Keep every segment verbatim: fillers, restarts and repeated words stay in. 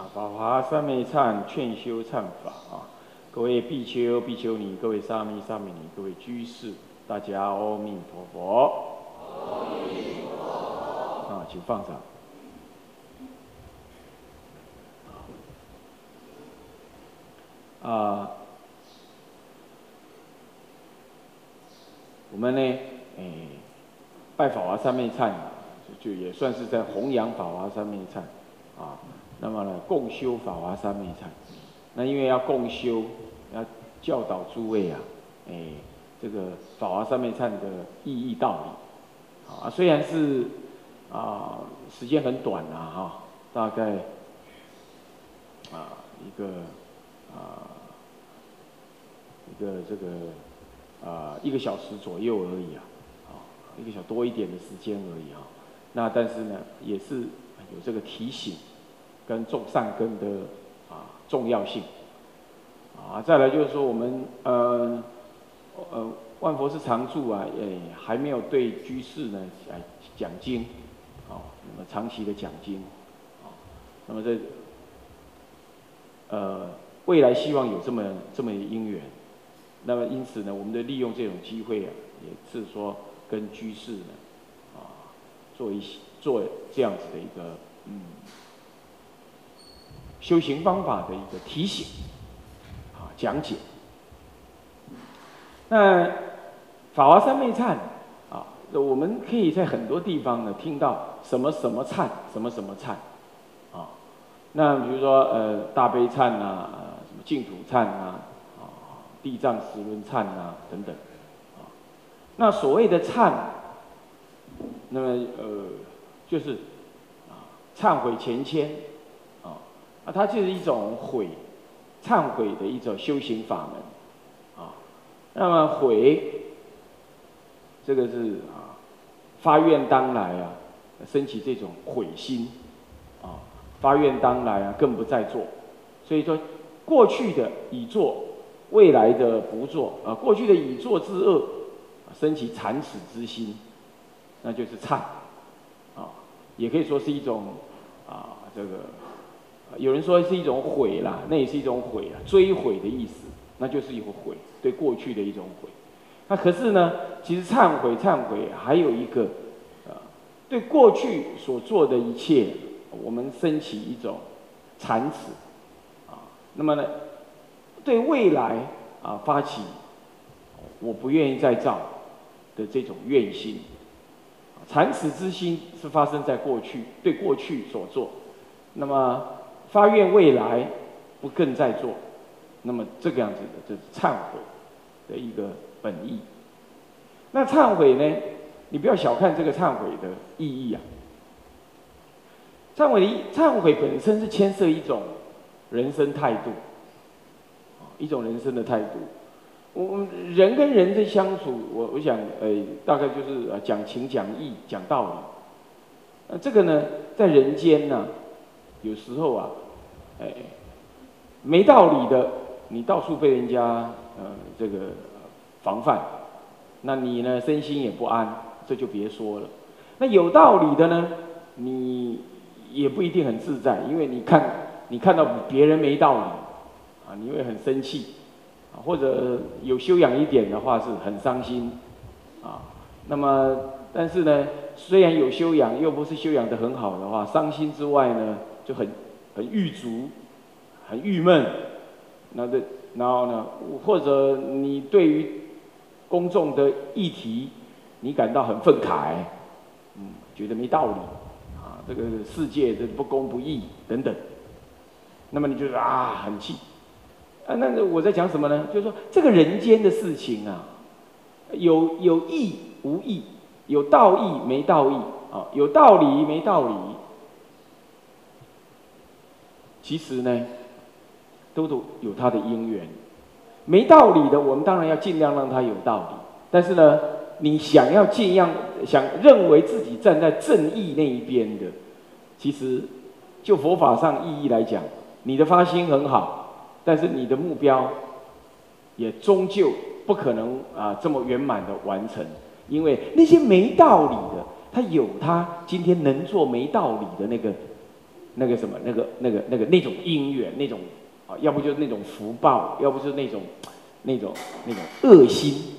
啊，法华三昧忏劝修忏法啊，各位比丘、比丘尼，各位沙弥、沙弥尼，各位居士，大家阿弥陀佛。阿弥陀佛。啊，请放上。啊，我们呢，哎，拜法华三昧忏，就就也算是在弘扬法华三昧忏啊。那么呢，共修法华三昧忏，那因为要共修，要教导诸位啊，哎，这个法华三昧忏的意义道理啊，虽然是啊时间很短啊哈，大概啊一个啊一个这个啊一个小时左右而已啊，啊一个小多一点的时间而已啊，那但是呢也是有这个提醒。跟种善根的啊重要性，啊，再来就是说我们呃呃万佛寺常住啊，也还没有对居士呢来讲经，啊，那么长期的讲经，啊，那么这呃未来希望有这么这么的因缘，那么因此呢，我们的利用这种机会啊，也是说跟居士呢啊做一些做这样子的一个嗯。修行方法的一个提醒，啊，讲解。那法华三昧忏啊，我们可以在很多地方呢听到什么什么忏，什么什么忏，啊，那比如说呃大悲忏呐，呃什么净土忏呐，啊地藏十轮忏呐等等，啊，那所谓的忏，那么呃就是啊忏悔前愆。啊，它就是一种悔、忏悔的一种修行法门，啊，那么悔，这个是啊，发愿当来啊，升起这种悔心，啊，发愿当来啊，更不再做，所以说，过去的已做，未来的不做，啊，过去的已做之恶，升起惭耻之心，那就是忏，啊，也可以说是一种啊，这个。有人说是一种悔啦，那也是一种悔啊，追悔的意思，那就是有悔，对过去的一种悔。那可是呢，其实忏悔、忏悔还有一个，呃，对过去所做的一切，我们升起一种惭耻，啊，那么呢，对未来啊发起我不愿意再造的这种愿心，惭耻之心是发生在过去，对过去所做，那么。发愿未来不更再做，那么这个样子的，这是忏悔的一个本意。那忏悔呢，你不要小看这个忏悔的意义啊。忏悔的忏悔本身是牵涉一种人生态度，一种人生的态度。我们人跟人的相处，我我想，呃，大概就是呃讲情讲义讲道理。那这个呢，在人间呢、啊，有时候啊。哎，没道理的，你到处被人家呃这个防范，那你呢身心也不安，这就别说了。那有道理的呢，你也不一定很自在，因为你看你看到别人没道理啊，你会很生气啊，或者有修养一点的话是很伤心啊。那么但是呢，虽然有修养，又不是修养得很好的话，伤心之外呢，就很。很郁卒，很郁闷，那这然后呢，或者你对于公众的议题，你感到很愤慨，嗯，觉得没道理，啊，这个世界这不公不义等等，那么你就啊很气，啊，那我在讲什么呢？就是说这个人间的事情啊，有有义无义，有道义没道义，啊，有道理没道理。其实呢，都都有它的因缘，没道理的，我们当然要尽量让它有道理。但是呢，你想要尽量想认为自己站在正义那一边的，其实就佛法上意义来讲，你的发心很好，但是你的目标也终究不可能啊这么圆满的完成，因为那些没道理的，他有他今天能做没道理的那个那个什么，那个那个那个那种因缘，那种啊，要不就是那种福报，要不就是那种那种那种恶心。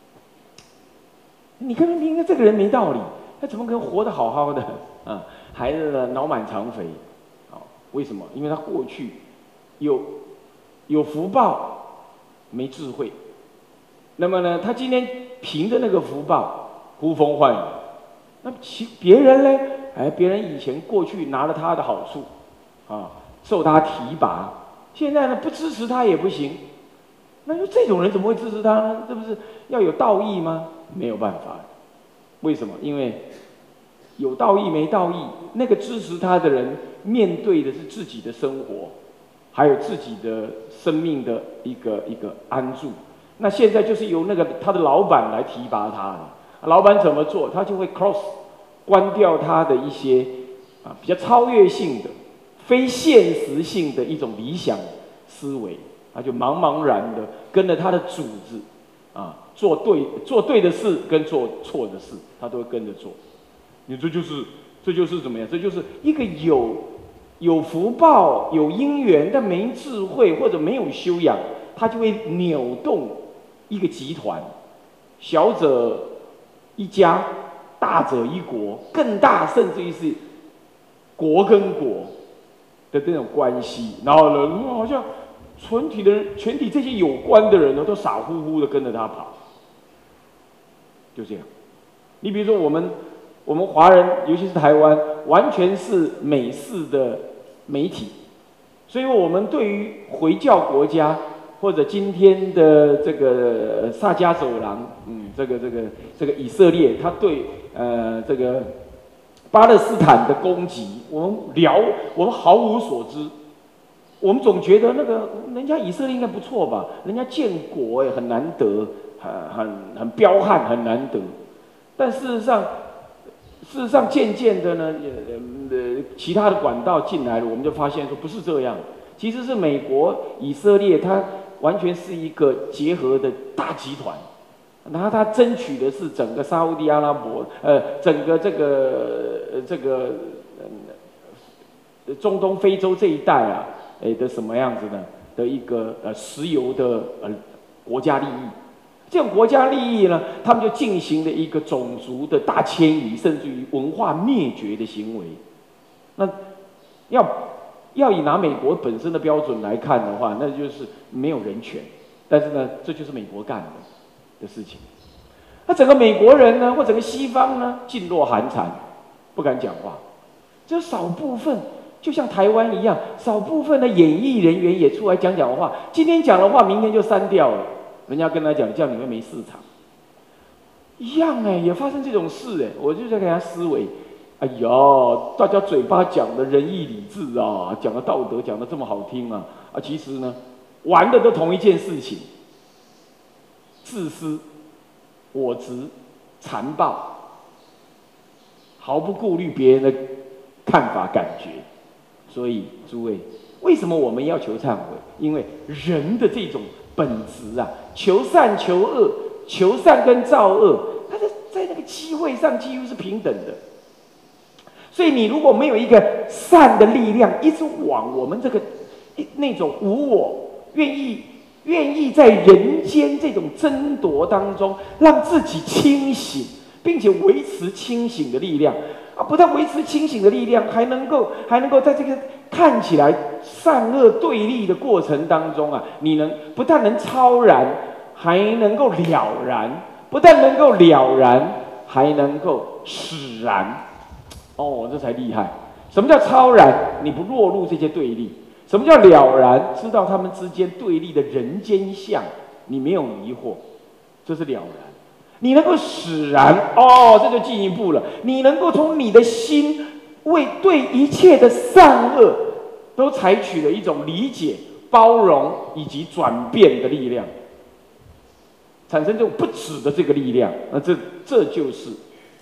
你看，你看这个人没道理，他怎么可能活得好好的啊？孩子呢，脑满肠肥，啊，为什么？因为他过去有有福报，没智慧。那么呢，他今天凭着那个福报呼风唤雨，那其别人呢？哎，别人以前过去拿了他的好处，啊，受他提拔，现在呢不支持他也不行。那就这种人怎么会支持他呢？这不是要有道义吗？没有办法。为什么？因为有道义没道义，那个支持他的人面对的是自己的生活，还有自己的生命的一个一个安住。那现在就是由那个他的老板来提拔他了。老板怎么做，他就会 cross 关掉他的一些啊比较超越性的、非现实性的一种理想思维，他就茫茫然的跟着他的主子啊做对做对的事跟做错的事，他都会跟着做。你这就是这就是怎么样？这就是一个有有福报、有因缘，但没智慧或者没有修养，他就会扭动一个集团，小者一家，大者一国，更大甚至于是国跟国的这种关系。然后呢，好像全体的人、全体这些有关的人呢，都傻乎乎的跟着他跑，就这样。你比如说我们。我们华人，尤其是台湾，完全是美式的媒体，所以我们对于回教国家或者今天的这个萨迦走廊，嗯，这个这个这个以色列，他对呃这个巴勒斯坦的攻击，我们了我们毫无所知。我们总觉得那个人家以色列应该不错吧，人家建国也很难得，很很很彪悍，很难得。但事实上。事实上，渐渐的呢，呃，其他的管道进来了，我们就发现说不是这样。其实是美国、以色列，它完全是一个结合的大集团，然后它争取的是整个沙烏地阿拉伯，呃，整个这个呃这个呃中东、非洲这一带啊，诶的什么样子呢？的一个呃石油的呃国家利益。这种国家利益呢，他们就进行了一个种族的大迁移，甚至于文化灭绝的行为。那要要以拿美国本身的标准来看的话，那就是没有人权。但是呢，这就是美国干的的事情。那整个美国人呢，或整个西方呢，噤若寒蝉，不敢讲话。只有少部分，就像台湾一样，少部分的演艺人员也出来讲讲话。今天讲的话，明天就删掉了。人家跟他讲，这样你会没市场，一样哎，也发生这种事哎，我就在给他思维，哎呀，大家嘴巴讲的仁义礼智啊，讲的道德讲的这么好听啊，啊，其实呢，玩的都同一件事情，自私、我执、残暴，毫不顾虑别人的看法感觉。所以诸位，为什么我们要求忏悔？因为人的这种本质啊，求善求恶，求善跟造恶，它的在那个机会上几乎是平等的。所以你如果没有一个善的力量，一直往我们这个那种无我，愿意愿意在人间这种争夺当中，让自己清醒，并且维持清醒的力量啊！不但维持清醒的力量，还能够还能够在这个看起来善恶对立的过程当中啊，你能不但能超然，还能够了然；不但能够了然，还能够使然。哦，这才厉害！什么叫超然？你不落入这些对立。什么叫了然？知道他们之间对立的人间相，你没有疑惑，这是了然。你能够使然，哦，这就进一步了。你能够从你的心为对一切的善恶，都采取了一种理解、包容以及转变的力量，产生这种不止的这个力量。那这这就是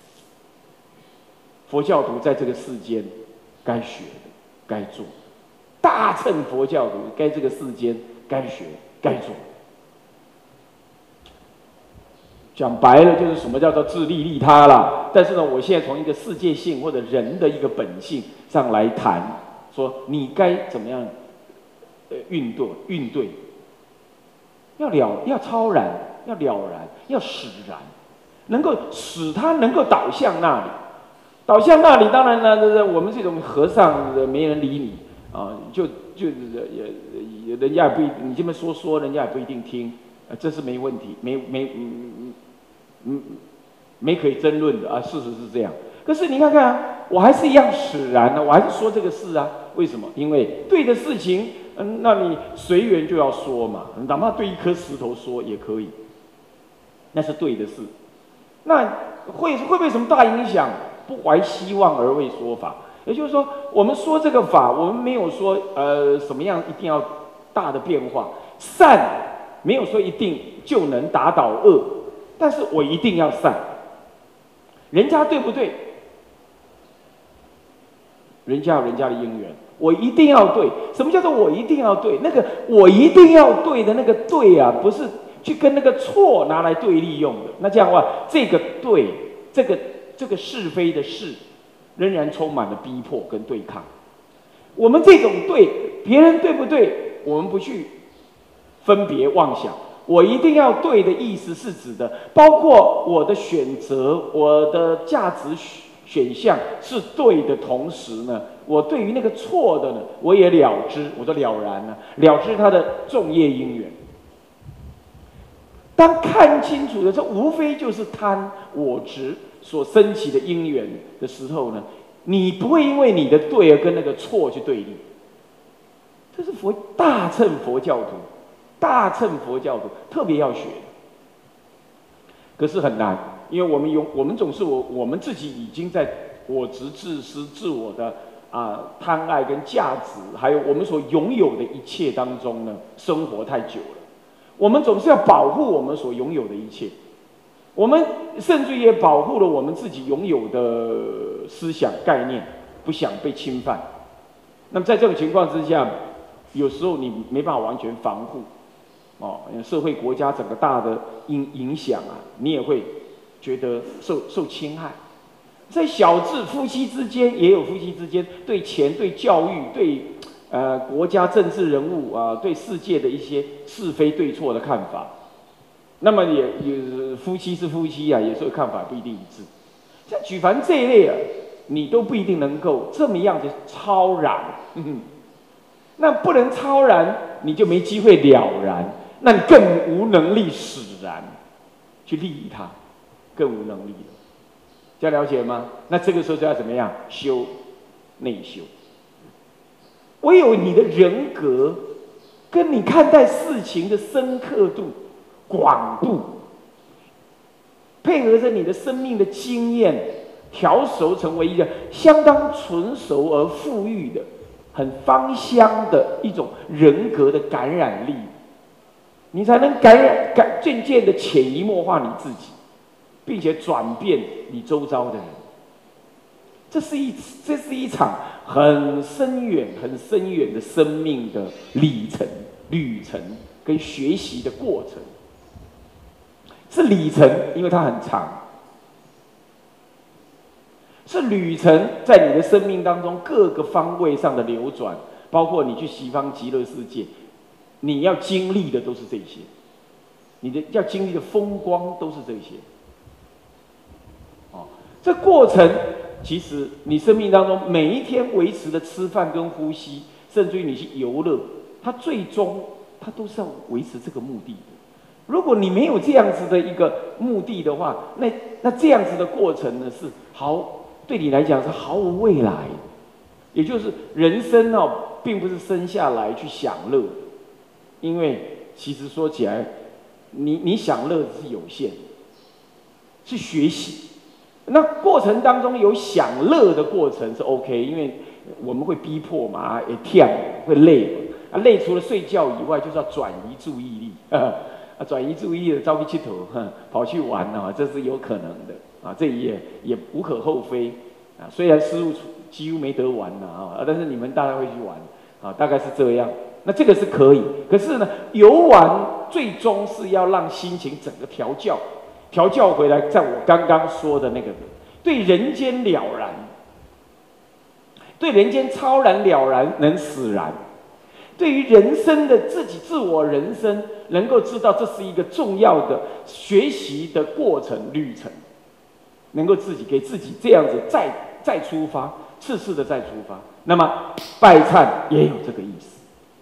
佛教徒在这个世间该学的、该做的。大乘佛教徒该这个世间该学、该做。讲白了就是什么叫做自利利他啦。但是呢，我现在从一个世界性或者人的一个本性上来谈说你该怎么样，呃，运对运对，要了要超然，要了然，要使然，能够使它能够导向那里，导向那里。当然呢，我们这种和尚没人理你啊，就就也人家也不你这么说说，人家也不一定听，这是没问题，没没嗯嗯没可以争论的啊，事实是这样。可是你看看啊，我还是一样使然呢，我还是说这个事啊。为什么？因为对的事情，嗯，那你随缘就要说嘛，哪怕对一颗石头说也可以，那是对的事。那会会不会什么大影响？不怀希望而为说法，也就是说，我们说这个法，我们没有说呃什么样一定要大的变化，善没有说一定就能打倒恶，但是我一定要善。人家对不对？人家有人家的因缘，我一定要对。什么叫做我一定要对？那个我一定要对的那个对啊，不是去跟那个错拿来对立用的。那这样的话，这个对，这个这个是非的是，仍然充满了逼迫跟对抗。我们这种对，别人对不对，我们不去分别妄想。我一定要对的意思是指的，包括我的选择，我的价值选项是对的同时呢，我对于那个错的呢，我也了知，我就了然呢，了知它的众业因缘。当看清楚的，这无非就是贪我执所升起的因缘的时候呢，你不会因为你的对而跟那个错去对立。这是佛大乘佛教徒，大乘佛教徒特别要学的。可是很难，因为我们有我们总是我我们自己已经在我执、自私、自我的啊贪爱跟价值，还有我们所拥有的一切当中呢，生活太久了。我们总是要保护我们所拥有的一切，我们甚至也保护了我们自己拥有的思想概念，不想被侵犯。那么在这种情况之下，有时候你没办法完全防护。哦，社会国家整个大的影影响啊，你也会觉得受受侵害。在小至夫妻之间，也有夫妻之间对钱、对教育、对呃国家政治人物啊、呃，对世界的一些是非对错的看法。那么也也夫妻是夫妻啊，有时候看法不一定一致。像举凡这一类啊，你都不一定能够这么样的超然。嗯，那不能超然，你就没机会了然。那你更无能力使然去利益他，更无能力了。这样了解吗？那这个时候就要怎么样？修内修。唯有你的人格跟你看待事情的深刻度、广度，配合着你的生命的经验，调熟成为一个相当纯熟而富裕的、很芳香的一种人格的感染力。你才能感染、感渐渐的潜移默化你自己，并且转变你周遭的人。这是一这是一场很深远、很深远的生命的里程、旅程跟学习的过程。是里程，因为它很长；是旅程，在你的生命当中各个方位上的流转，包括你去西方极乐世界。你要经历的都是这些，你的要经历的风光都是这些。哦，这过程其实你生命当中每一天维持的吃饭跟呼吸，甚至于你去游乐，它最终它都是要维持这个目的的。如果你没有这样子的一个目的的话，那那这样子的过程呢，是毫对你来讲是毫无未来。也就是人生哦，并不是生下来去享乐。因为其实说起来，你你享乐是有限，是学习。那过程当中有享乐的过程是 OK， 因为我们会逼迫嘛，也跳会累啊，累除了睡觉以外，就是要转移注意力啊，转移注意力的招去气头，跑去玩啊，这是有可能的啊，这也也无可厚非啊。虽然师父几乎没得玩了啊，但是你们大概会去玩啊，大概是这样。那这个是可以，可是呢，游玩最终是要让心情整个调教，调教回来，在我刚刚说的那个对人间了然， 对人间超然了然，能使然。对于人生的自己自我人生，能够知道这是一个重要的学习的过程旅程，能够自己给自己这样子再再出发，次次的再出发。那么拜忏也有这个意思，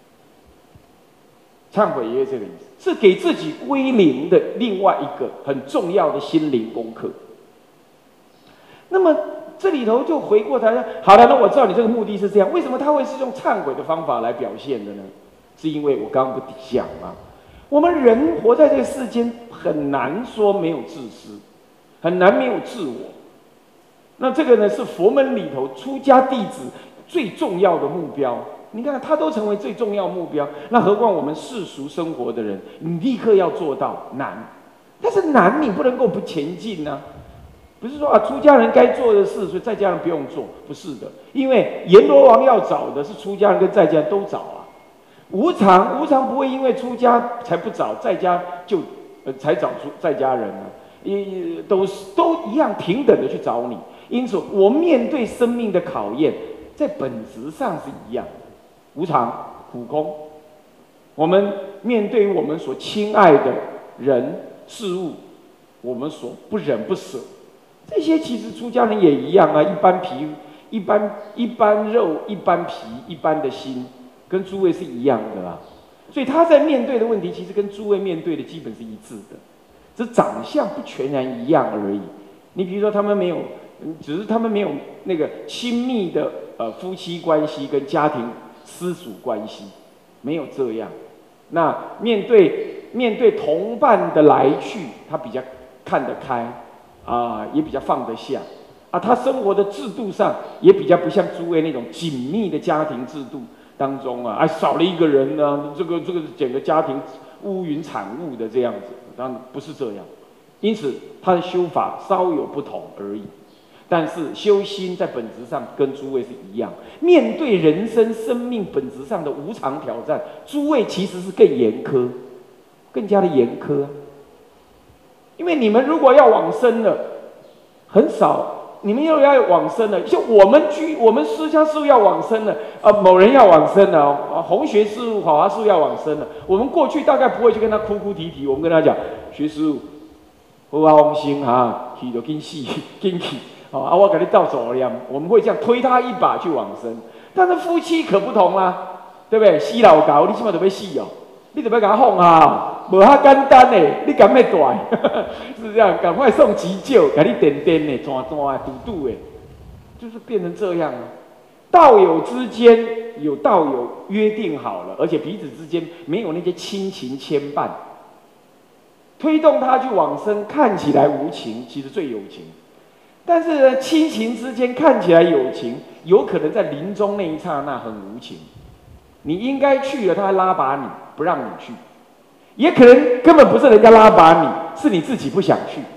忏悔也有这个意思，是给自己归零的另外一个很重要的心灵功课。那么这里头就回过头来，好了，那我知道你这个目的是这样，为什么他会是用忏悔的方法来表现的呢？是因为我刚刚不讲吗？我们人活在这个世间，很难说没有自私，很难没有自我。那这个呢，是佛门里头出家弟子最重要的目标。你看，他都成为最重要目标，那何况我们世俗生活的人，你立刻要做到难，但是难你不能够不前进呢、啊。不是说啊，出家人该做的事，所以在家人不用做，不是的。因为阎罗王要找的是出家人跟在家人都找啊。无常，无常不会因为出家才不找，在家就呃才找出在家人啊，也都是都一样平等的去找你。因此，我面对生命的考验，在本质上是一样的，无常、苦空。我们面对我们所亲爱的人事物，我们所不忍不舍。这些其实出家人也一样啊，一般皮，一般一般肉，一般皮，一般的心，跟诸位是一样的啊。所以他在面对的问题，其实跟诸位面对的基本是一致的，只是长相不全然一样而已。你比如说，他们没有，只是他们没有那个亲密的呃夫妻关系跟家庭私属关系，没有这样。那面对面对同伴的来去，他比较看得开。啊，也比较放得下，啊，他生活的制度上也比较不像诸位那种紧密的家庭制度当中啊，哎，少了一个人呢，这个这个整个家庭乌云惨雾的这样子，当然不是这样，因此他的修法稍有不同而已，但是修心在本质上跟诸位是一样，面对人生生命本质上的无常挑战，诸位其实是更严苛，更加的严苛、啊。因为你们如果要往生了，很少，你们又要往生了。就我们居，我们释迦师父要往生了，啊、呃，某人要往生了，啊，弘学师父、法华师父要往生了。我们过去大概不会去跟他哭哭啼啼，我们跟他讲，学师父，我往生哈，去就紧死，紧去，啊，我给你倒走了，我们会这样推他一把去往生。但是夫妻可不同啦，对不对？死老高，你起码都要死哦。你怎么给他哄啊？无遐简单呢，你敢咩带？是这样，赶快送急救，给你点点呢，转转堵堵的，就是变成这样啊。道友之间有道友约定好了，而且彼此之间没有那些亲情牵绊，推动他去往生，看起来无情，其实最有情。但是呢，亲情之间看起来有情，有可能在临终那一刹那很无情。你应该去了，他还拉拔你，不让你去；也可能根本不是人家拉拔你，是你自己不想去。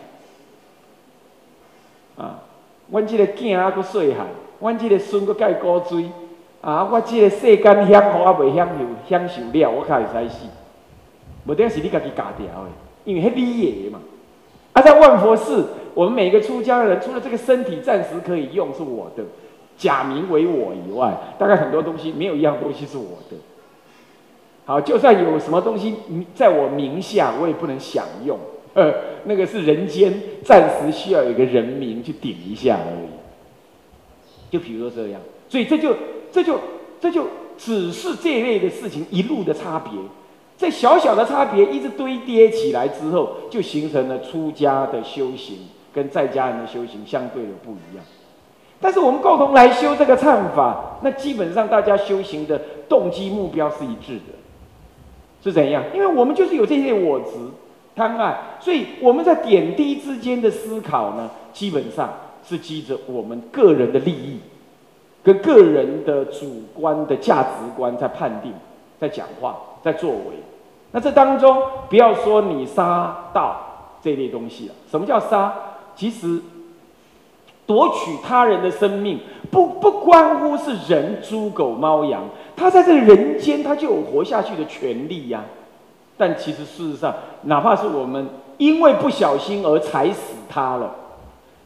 啊，阮这个囝啊，佫细汉，阮这个孙佫介古锥，啊，我这个世间享福啊，未享受享受了，我较会使死。无定是你家己教掉的，因为迄你的嘛。啊，在万佛寺，我们每个出家人，除了这个身体暂时可以用是我的。假名为我以外，大概很多东西没有一样东西是我的。好，就算有什么东西在我名下，我也不能享用。呃，那个是人间暂时需要有一个人名去顶一下而已。就比如说这样，所以这就这就这就只是这一类的事情一路的差别，在小小的差别一直堆叠起来之后，就形成了出家的修行跟在家人的修行相对的不一样。但是我们共同来修这个忏法，那基本上大家修行的动机目标是一致的，是怎样？因为我们就是有这些我执、贪爱，所以我们在点滴之间的思考呢，基本上是基着我们个人的利益，跟个人的主观的价值观在判定、在讲话、在作为。那这当中，不要说你杀盗这类东西了。什么叫杀？其实。夺取他人的生命，不不关乎是人、猪、狗、猫、羊，他在这个人间，他就有活下去的权利呀、啊。但其实事实上，哪怕是我们因为不小心而踩死他了，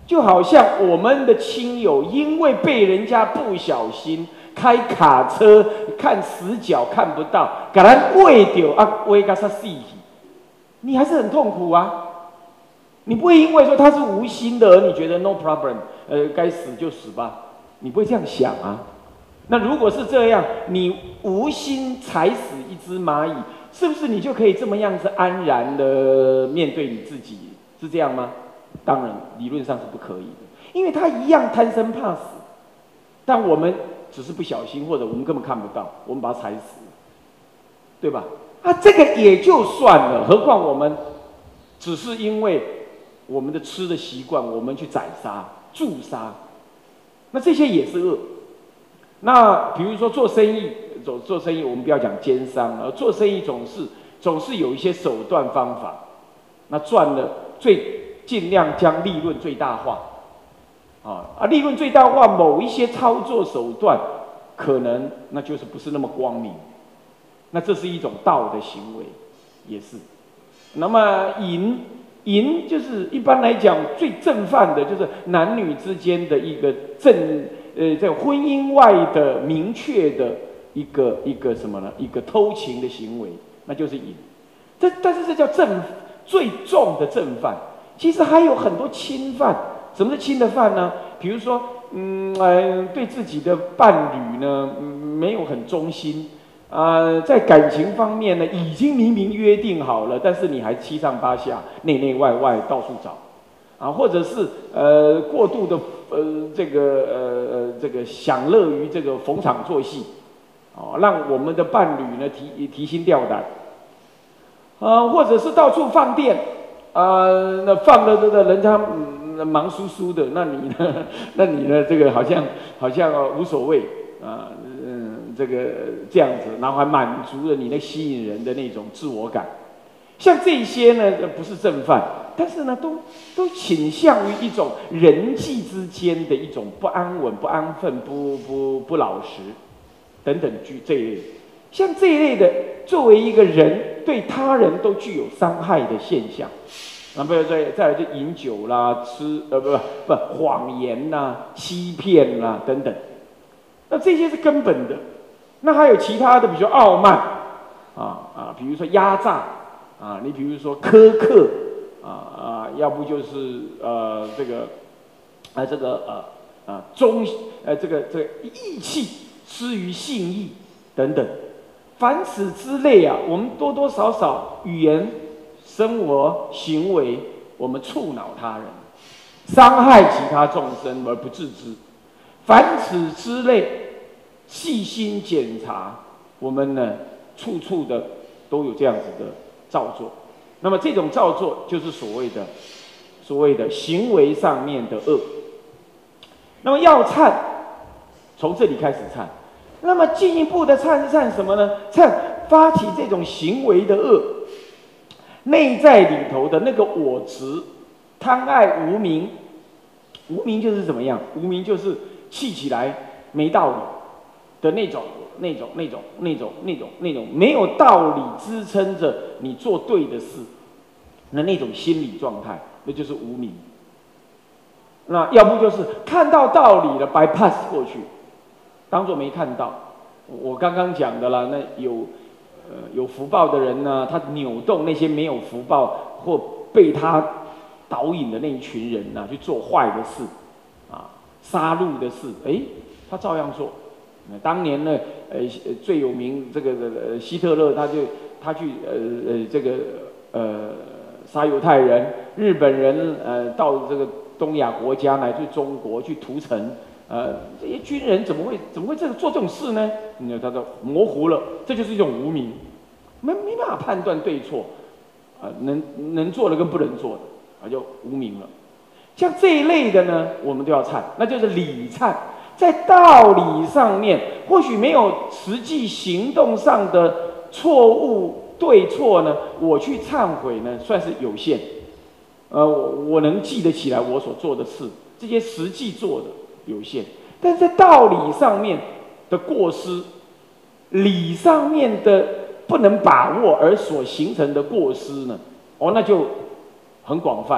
就好像我们的亲友因为被人家不小心开卡车看死角看不到，给他喂掉啊，喂个他死去，你还是很痛苦啊。你不会因为说他是无心的，而你觉得 no problem， 呃，该死就死吧，你不会这样想啊。那如果是这样，你无心踩死一只蚂蚁，是不是你就可以这么样子安然的面对你自己？是这样吗？当然，理论上是不可以的，因为他一样贪生怕死，但我们只是不小心，或者我们根本看不到，我们把它踩死，对吧？啊，这个也就算了，何况我们只是因为我们的吃的习惯，我们去宰杀、诛杀，那这些也是恶。那比如说做生意，做做生意，我们不要讲奸商，而做生意总是总是有一些手段方法，那赚了最尽量将利润最大化，啊啊，利润最大化，某一些操作手段，可能那就是不是那么光明，那这是一种道的行为，也是。那么淫淫就是一般来讲最正犯的，就是男女之间的一个正。呃，在婚姻外的明确的一个一个什么呢？一个偷情的行为，那就是淫。这但是这叫正最重的正犯。其实还有很多轻犯。什么是轻的犯呢？比如说，嗯呃，对自己的伴侣呢，嗯、没有很忠心，啊、呃，在感情方面呢，已经明明约定好了，但是你还七上八下、内内外外到处找。啊，或者是呃过度的呃这个呃呃这个享乐于这个逢场作戏，哦，让我们的伴侣呢提提心吊胆，呃，或者是到处放电，呃，那放了这个人家、嗯、忙疏疏的，那你呢？那你呢？这个好像好像、哦、无所谓啊，嗯，这个这样子，然后还满足了你那吸引人的那种自我感。像这些呢，不是正犯，但是呢，都都倾向于一种人际之间的一种不安稳、不安分、不不不老实等等具这一类。像这一类的，作为一个人对他人都具有伤害的现象。那不要再再来就饮酒啦、吃呃不不谎言啦、欺骗啦等等。那这些是根本的。那还有其他的，比如说傲慢啊啊，比如说压榨。啊，你比如说苛刻，啊啊，要不就是呃这个，啊这个呃啊忠呃这个这个义气失于信义等等，凡此之类啊，我们多多少少语言、生活、行为，我们触恼他人，伤害其他众生而不自知。凡此之类，细心检查，我们呢处处的都有这样子的造作，那么这种造作就是所谓的所谓的行为上面的恶。那么要忏，从这里开始忏。那么进一步的忏是忏什么呢？忏发起这种行为的恶，内在里头的那个我执、贪爱无明。无明就是怎么样？无明就是气起来没道理的那种。那种、那种、那种、那种、那种没有道理支撑着你做对的事，那那种心理状态，那就是无明。那要不就是看到道理了 bypass 过去，当作没看到。我刚刚讲的啦，那有呃有福报的人呢，他扭动那些没有福报或被他导引的那一群人呢，去做坏的事，啊，杀戮的事，哎，他照样做。当年呢，呃，最有名这个呃希特勒，他就他去呃呃这个呃杀犹太人，日本人呃到这个东亚国家乃至中国去屠城，呃这些军人怎么会怎么会这个做这种事呢？你看他都模糊了，这就是一种无明，没没办法判断对错，啊、呃、能能做的跟不能做的，啊就无明了。像这一类的呢，我们都要忏，那就是礼忏。在道理上面，或许没有实际行动上的错误对错呢，我去忏悔呢，算是有限。呃，我我能记得起来我所做的事，这些实际做的有限，但是在道理上面的过失，理上面的不能把握而所形成的过失呢，哦，那就很广泛了。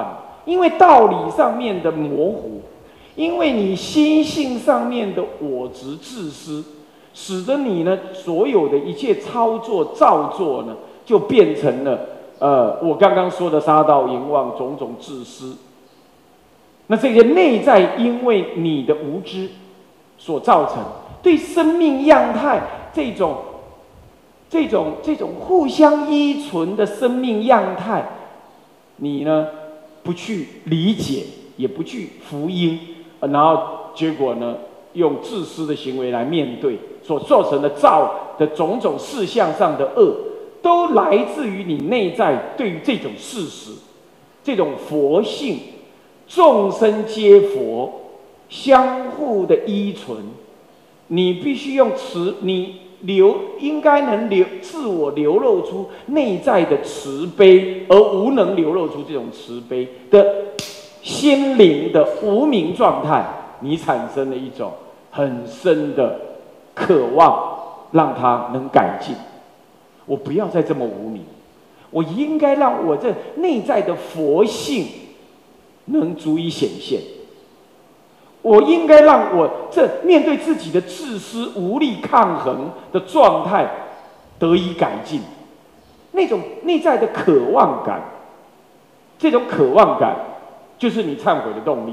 因为道理上面的模糊，因为你心性上面的我执自私，使得你呢所有的一切操作造作呢，就变成了呃我刚刚说的杀盗淫妄种种自私。那这些内在因为你的无知所造成，对生命样态这种、这种、这种互相依存的生命样态，你呢不去理解，也不去福音，然后结果呢用自私的行为来面对，所造成的造的种种事项上的恶，都来自于你内在对于这种事实、这种佛性。众生皆佛，相互的依存，你必须用慈，你流应该能流自我流露出内在的慈悲，而无能流露出这种慈悲的心灵的无明状态，你产生了一种很深的渴望，让它能改进。我不要再这么无明，我应该让我这内在的佛性能足以显现，我应该让我这面对自己的自私无力抗衡的状态得以改进。那种内在的渴望感，这种渴望感就是你忏悔的动力。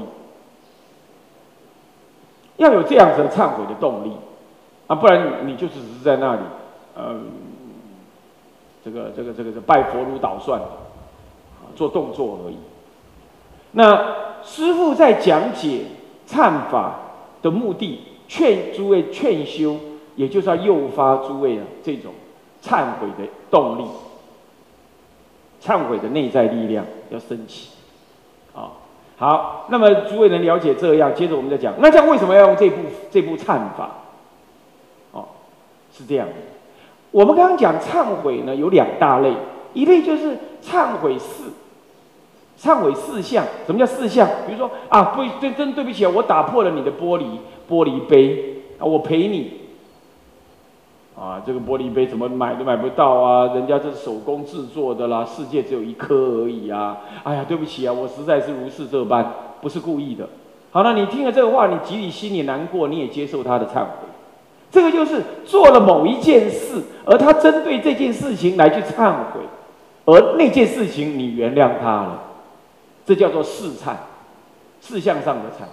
要有这样子的忏悔的动力啊，不然你就只是在那里，嗯，这个这个这个拜佛如捣蒜，做动作而已。那师父在讲解忏法的目的，劝诸位劝修，也就是要诱发诸位啊这种忏悔的动力，忏悔的内在力量要升起。啊，好，那么诸位能了解这样，接着我们再讲，那这样为什么要用这部这部忏法？哦，是这样的。我们刚刚讲忏悔呢，有两大类，一类就是忏悔事。忏悔事项，什么叫事项？比如说啊，不，真真对不起啊，我打破了你的玻璃玻璃杯啊，我赔你。啊，这个玻璃杯怎么买都买不到啊，人家这是手工制作的啦，世界只有一颗而已啊。哎呀，对不起啊，我实在是如是这般，不是故意的。好了，你听了这个话，你即使心里难过，你也接受他的忏悔。这个就是做了某一件事，而他针对这件事情来去忏悔，而那件事情你原谅他了。这叫做事忏，事项上的忏。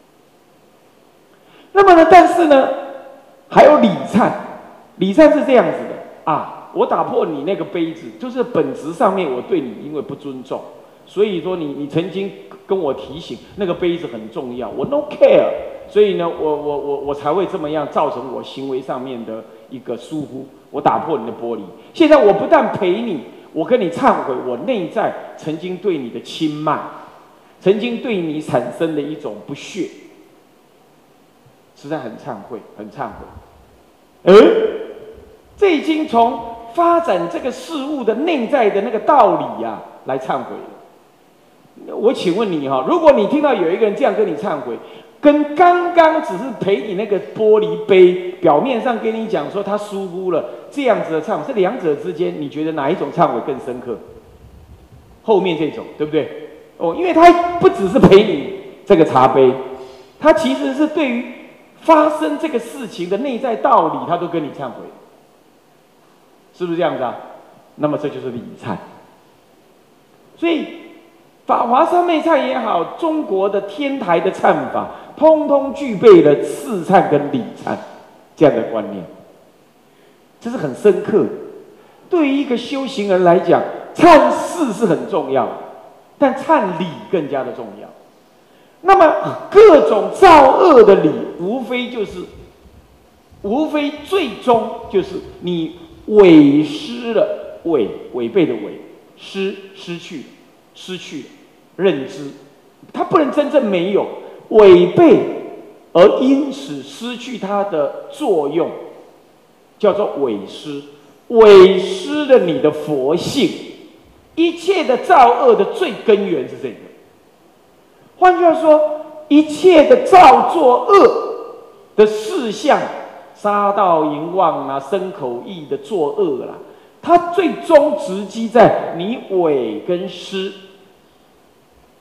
那么呢，但是呢，还有礼忏。礼忏是这样子的啊，我打破你那个杯子，就是本质上面我对你因为不尊重，所以说你你曾经跟我提醒那个杯子很重要，我 no care， 所以呢，我我我我才会这么样，造成我行为上面的一个疏忽，我打破你的玻璃。现在我不但赔你。我跟你忏悔，我内在曾经对你的轻慢，曾经对你产生的一种不屑，实在很忏悔，很忏悔。而这已经从发展这个事物的内在的那个道理呀、啊、来忏悔了。我请问你哈，如果你听到有一个人这样跟你忏悔，跟刚刚只是赔你那个玻璃杯，表面上跟你讲说他疏忽了，这样子的忏悔，这两者之间，你觉得哪一种忏悔更深刻？后面这种，对不对？哦，因为他不只是赔你这个茶杯，他其实是对于发生这个事情的内在道理，他都跟你忏悔，是不是这样子啊？那么这就是礼忏。所以法华三昧忏也好，中国的天台的忏法，通通具备了事忏跟礼忏这样的观念，这是很深刻的。对于一个修行人来讲，忏事是很重要的，但忏礼更加的重要。那么各种造恶的礼，无非就是，无非最终就是你违失了，违违背的违，失失去失去认知，它不能真正没有违背，而因此失去它的作用，叫做违失，违失了你的佛性。一切的造恶的最根源是这个。换句话说，一切的造作恶的事项，杀盗淫妄啊、身口意的作恶啦、啊，它最终直击在你伪跟失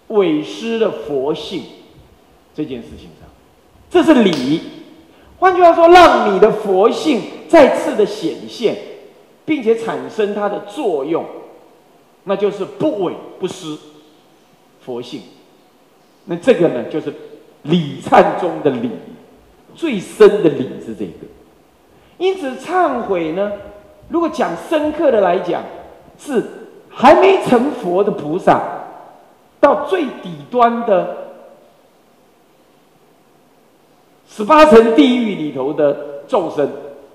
违失了佛性这件事情上，这是理。换句话说，让你的佛性再次的显现，并且产生它的作用，那就是不违不失佛性。那这个呢，就是礼忏中的礼，最深的礼是这个。因此，忏悔呢，如果讲深刻的来讲，是还没成佛的菩萨，到最底端的十八层地狱里头的众生，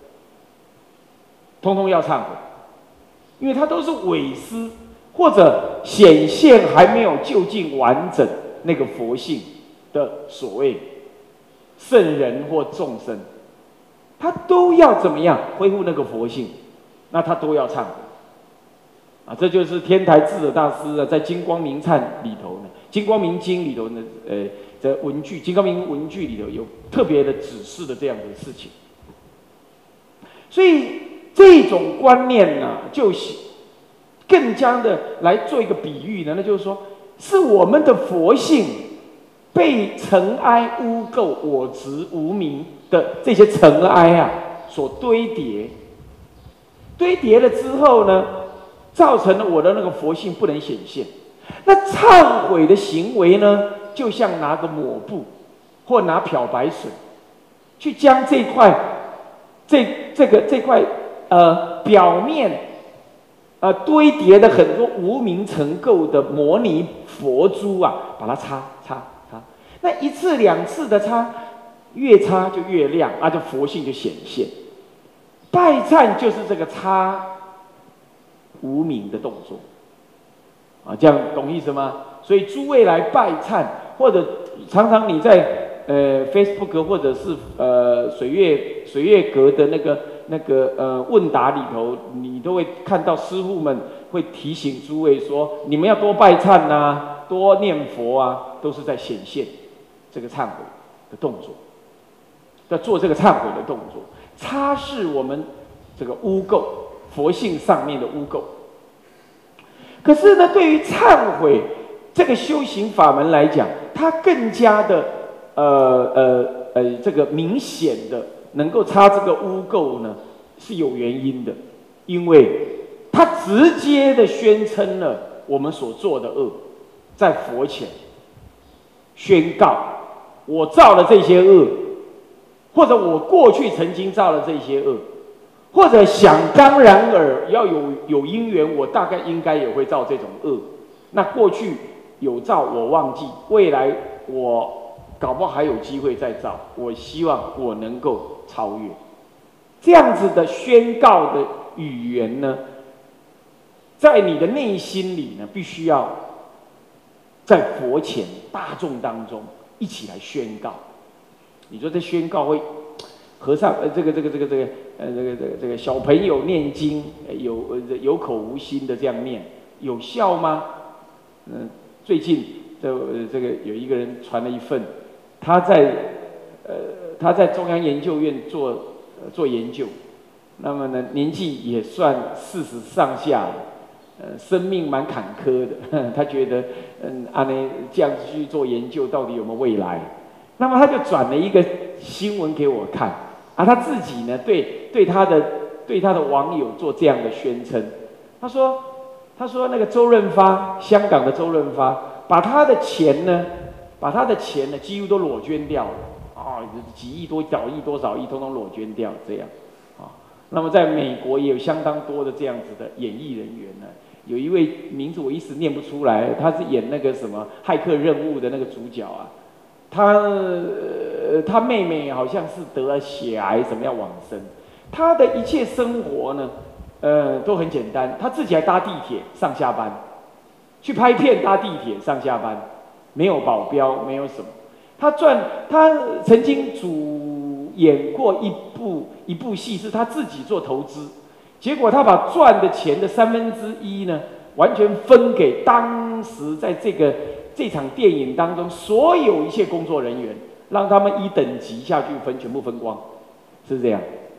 通通要忏悔，因为它都是违失或者显现还没有究竟完整那个佛性的所谓圣人或众生，他都要怎么样恢复那个佛性？那他都要忏悔啊！这就是天台智者大师啊，在《金光明忏》里头呢，《金光明经》里头呢，呃，这文句，《金光明文句》里头有特别的指示的这样的事情。所以这种观念呢、啊，就是更加的来做一个比喻呢，那就是说，是我们的佛性被尘埃污垢、我执、无明的这些尘埃啊所堆叠，堆叠了之后呢，造成了我的那个佛性不能显现。那忏悔的行为呢，就像拿个抹布或拿漂白水，去将这块、这这个这块呃表面呃堆叠的很多无明尘垢的摩尼佛珠啊，把它擦擦擦。那一次两次的擦，越擦就越亮，啊，就佛性就显现。拜忏就是这个擦无明的动作，啊，这样懂意思吗？所以诸位来拜忏，或者常常你在呃 Facebook 或者是呃水月水月阁的那个那个呃问答里头，你都会看到师父们会提醒诸位说，你们要多拜忏啊，多念佛啊，都是在显现这个忏悔的动作，在做这个忏悔的动作，擦拭我们这个污垢，佛性上面的污垢。可是呢，对于忏悔这个修行法门来讲，它更加的呃呃呃这个明显的能够擦这个污垢呢，是有原因的，因为它直接的宣称了我们所做的恶，在佛前宣告我造了这些恶，或者我过去曾经造了这些恶，或者想当然尔要有有因缘，我大概应该也会造这种恶。那过去有造我忘记，未来我搞不好还有机会再造。我希望我能够超越。这样子的宣告的语言呢，在你的内心里呢，必须要在佛前大众当中一起来宣告。你说这宣告会？和尚，呃，这个这个这个这个，呃，这个这个这个小朋友念经，有呃有口无心的这样念，有效吗？嗯、呃，最近这、呃、这个有一个人传了一份，他在呃他在中央研究院做、呃、做研究，那么呢年纪也算四十上下了，呃，生命蛮坎坷的，呵呵他觉得嗯，按呢这样子去做研究，到底有没有未来？那么他就转了一个新闻给我看。啊，他自己呢，对对他的对他的网友做这样的宣称，他说，他说那个周润发，香港的周润发，把他的钱呢，把他的钱呢，几乎都裸捐掉了，啊、哦，几亿多少亿多少亿，通通裸捐掉，这样，啊、哦，那么在美国也有相当多的这样子的演艺人员呢，有一位名字我一时念不出来，他是演那个什么骇客任务的那个主角啊。他呃，他妹妹好像是得了血癌，怎么样往生？他的一切生活呢，呃，都很简单。他自己还搭地铁上下班，去拍片搭地铁上下班，没有保镖，没有什么。他赚，他曾经主演过一部一部戏，是他自己做投资，结果他把赚的钱的三分之一呢，完全分给当时在这个。这场电影当中，所有一切工作人员，让他们一等级下去分，全部分光，是这样。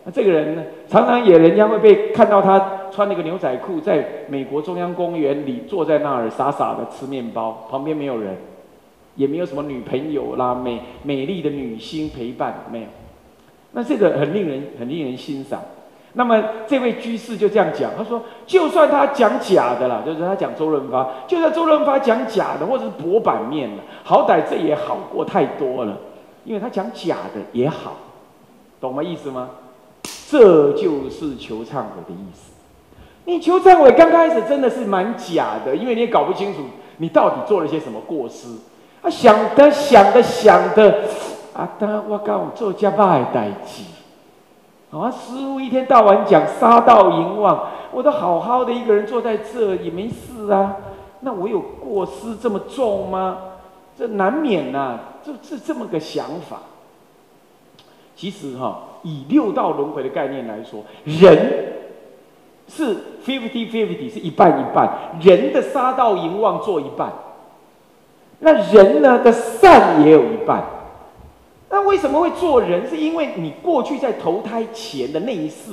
那这个人呢，常常也人家会被看到他穿那个牛仔裤，在美国中央公园里坐在那儿傻傻的吃面包，旁边没有人，也没有什么女朋友啦、美美丽的女星陪伴，没有。那这个很令人很令人欣赏。那么这位居士就这样讲，他说，就算他讲假的啦，就是他讲周润发，就算周润发讲假的，或者是薄板面的，好歹这也好过太多了，因为他讲假的也好，懂吗？意思吗？这就是求忏悔的意思。你求忏悔刚开始真的是蛮假的，因为你也搞不清楚你到底做了些什么过失。啊，想的想的想的，啊，当我刚我做这歹的代志，啊，师父一天到晚讲杀盗淫妄，我都好好的一个人坐在这也没事啊，那我有过失这么重吗？这难免呐、啊，就是这么个想法。其实哈、哦，以六道轮回的概念来说，人是 fifty fifty， 是一半一半。人的杀盗淫妄做一半，那人呢的善也有一半。那为什么会做人？是因为你过去在投胎前的那一世，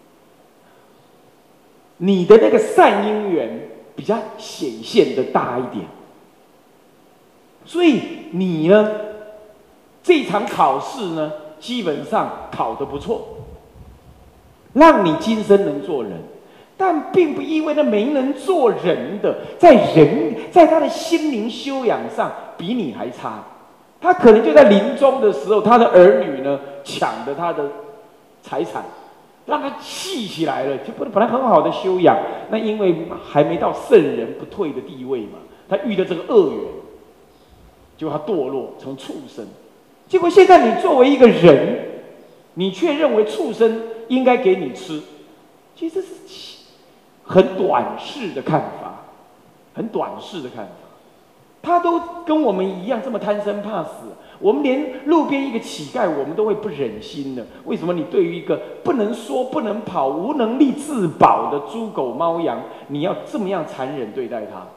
你的那个善因缘比较显现的大一点，所以你呢这场考试呢，基本上考得不错，让你今生能做人，但并不意味着没能做人的，在人在他的心灵修养上比你还差。他可能就在临终的时候，他的儿女呢抢着他的财产，让他气起来了，就不能本来很好的修养，那因为还没到圣人不退的地位嘛，他遇到这个恶缘，结果他堕落成畜生。结果现在你作为一个人，你却认为畜生应该给你吃，其实是很短视的看法，很短视的看法。他都跟我们一样这么贪生怕死，我们连路边一个乞丐我们都会不忍心的。为什么你对于一个不能说不能跑、无能力自保的猪狗猫羊，你要这么样残忍对待他？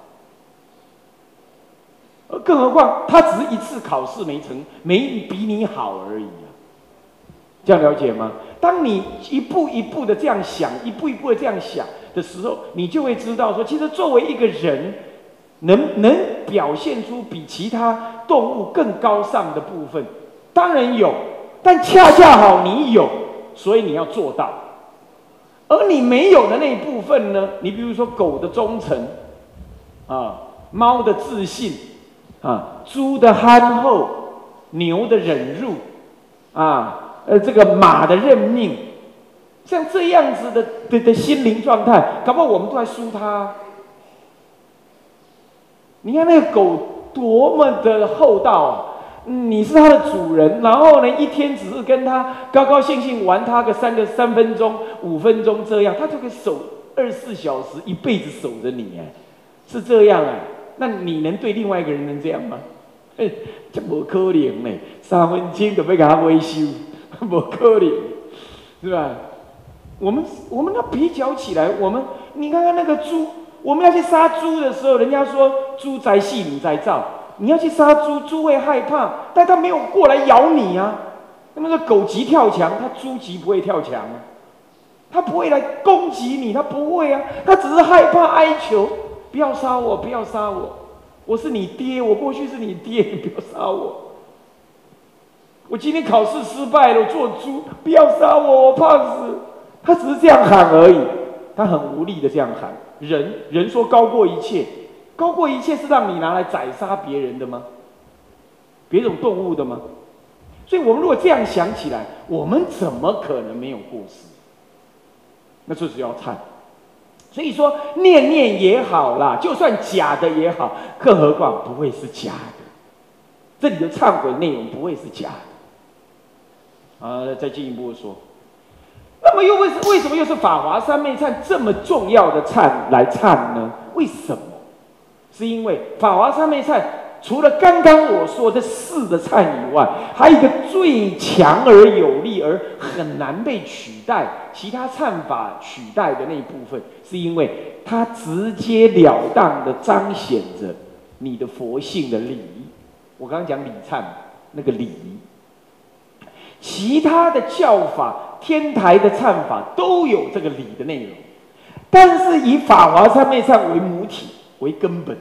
而更何况他只是一次考试没成，没比你好而已啊。这样了解吗？当你一步一步的这样想，一步一步的这样想的时候，你就会知道说，其实作为一个人，能能表现出比其他动物更高尚的部分，当然有，但恰恰好你有，所以你要做到。而你没有的那一部分呢？你比如说狗的忠诚，啊，猫的自信，啊，猪的憨厚，牛的忍辱，啊，呃，这个马的认命，像这样子的的的心灵状态，搞不好我们都还输它。你看那个狗多么的厚道啊！你是它的主人，然后呢，一天只是跟它高高兴兴玩它个三个三分钟、五分钟这样，它就可以守二十四小时，一辈子守着你，哎，是这样啊？那你能对另外一个人能这样吗？哎，这不可能呢，三分钟就要给它维修，不可能，是吧？我们我们要比较起来，我们你看看那个猪。我们要去杀猪的时候，人家说猪宅细，你宅造。你要去杀猪，猪会害怕，但它没有过来咬你啊。那个狗急跳墙，它猪急不会跳墙啊，它不会来攻击你，它不会啊，它只是害怕哀求，不要杀我，不要杀我，我是你爹，我过去是你爹，你不要杀我。我今天考试失败了，我做猪，不要杀我，我怕死。它只是这样喊而已，它很无力的这样喊。人人说高过一切，高过一切是让你拿来宰杀别人的吗？别种动物的吗？所以我们如果这样想起来，我们怎么可能没有过失？那就是要忏。所以说念念也好啦，就算假的也好，更何况不会是假的。这里的忏悔内容不会是假的。啊，再进一步说。那么又为为什么又是法华三昧忏这么重要的忏来忏呢？为什么？是因为法华三昧忏除了刚刚我说的四的忏以外，还有一个最强而有力而很难被取代，其他忏法取代的那一部分，是因为它直截了当的彰显着你的佛性的礼。我刚刚讲礼忏那个礼，其他的教法天台的忏法都有这个理的内容，但是以法华三昧忏为母体为根本，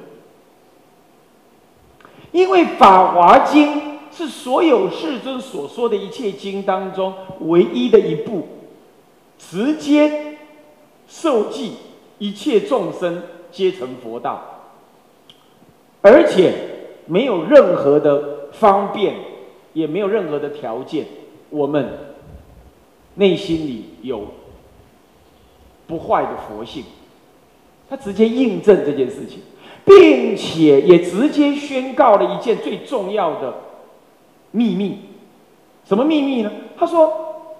因为法华经是所有世尊所说的一切经当中唯一的一部，直接受记一切众生皆成佛道，而且没有任何的方便，也没有任何的条件，我们内心里有不坏的佛性，他直接印证这件事情，并且也直接宣告了一件最重要的秘密。什么秘密呢？他说，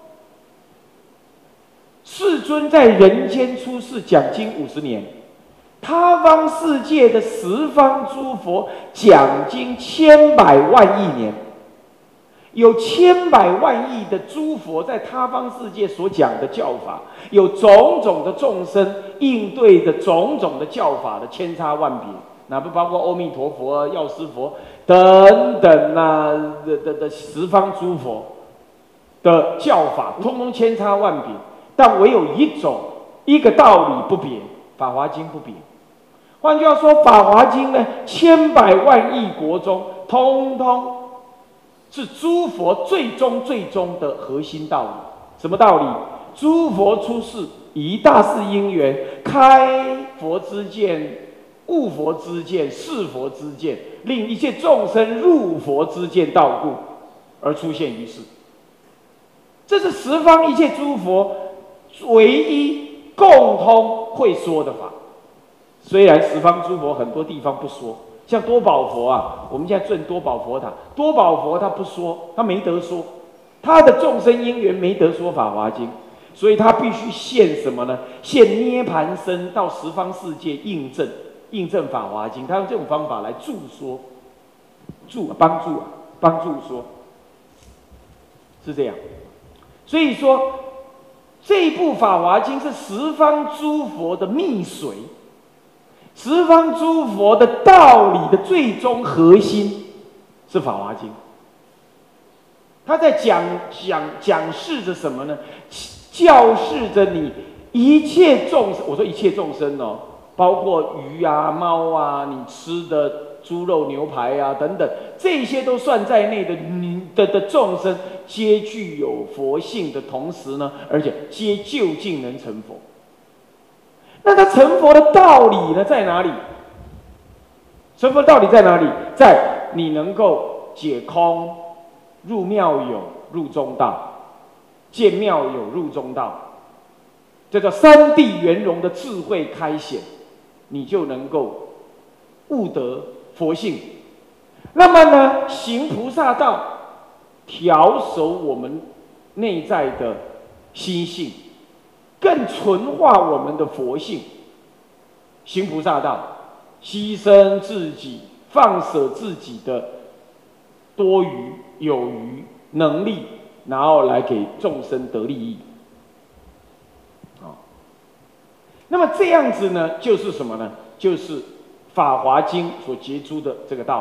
世尊在人间出世讲经五十年，他方世界的十方诸佛讲经千百万亿年，有千百万亿的诸佛在他方世界所讲的教法，有种种的众生应对的种种的教法的千差万别，哪不包括阿弥陀佛、药师佛等等啊的的的十方诸佛的教法，通通千差万别，但唯有一种一个道理不别，《法华经》不别。换句话说，《法华经》呢，千百万亿国中，通通是诸佛最终最终的核心道理。什么道理？诸佛出世，以大事因缘，开佛之见、悟佛之见、示佛之见，令一切众生入佛之见道故，而出现于世。这是十方一切诸佛唯一共通会说的法。虽然十方诸佛很多地方不说，像多宝佛啊，我们现在尊多宝佛塔，多宝佛他不说，他没得说，他的众生因缘没得说法华经，所以他必须现什么呢？现涅盘身到十方世界印证，印证法华经，他用这种方法来助说，助帮助啊，帮助说，是这样。所以说，这一部法华经是十方诸佛的密髓。十方诸佛的道理的最终核心是《法华经》，他在讲讲讲示着什么呢？教示着你一切众生，我说一切众生哦，包括鱼啊、猫啊，你吃的猪肉、牛排啊等等，这些都算在内的。你的的众生皆具有佛性的同时呢，而且皆究竟能成佛。那他成佛的道理呢，在哪里？成佛的道理在哪里？在你能够解空，入妙有，入中道，见妙有，入中道，这叫三谛圆融的智慧开显，你就能够悟得佛性。那么呢，行菩萨道，调守我们内在的心性，更纯化我们的佛性。行菩萨道，牺牲自己，放舍自己的多余、有余能力，然后来给众生得利益。好，那么这样子呢，就是什么呢？就是《法华经》所结出的这个道理。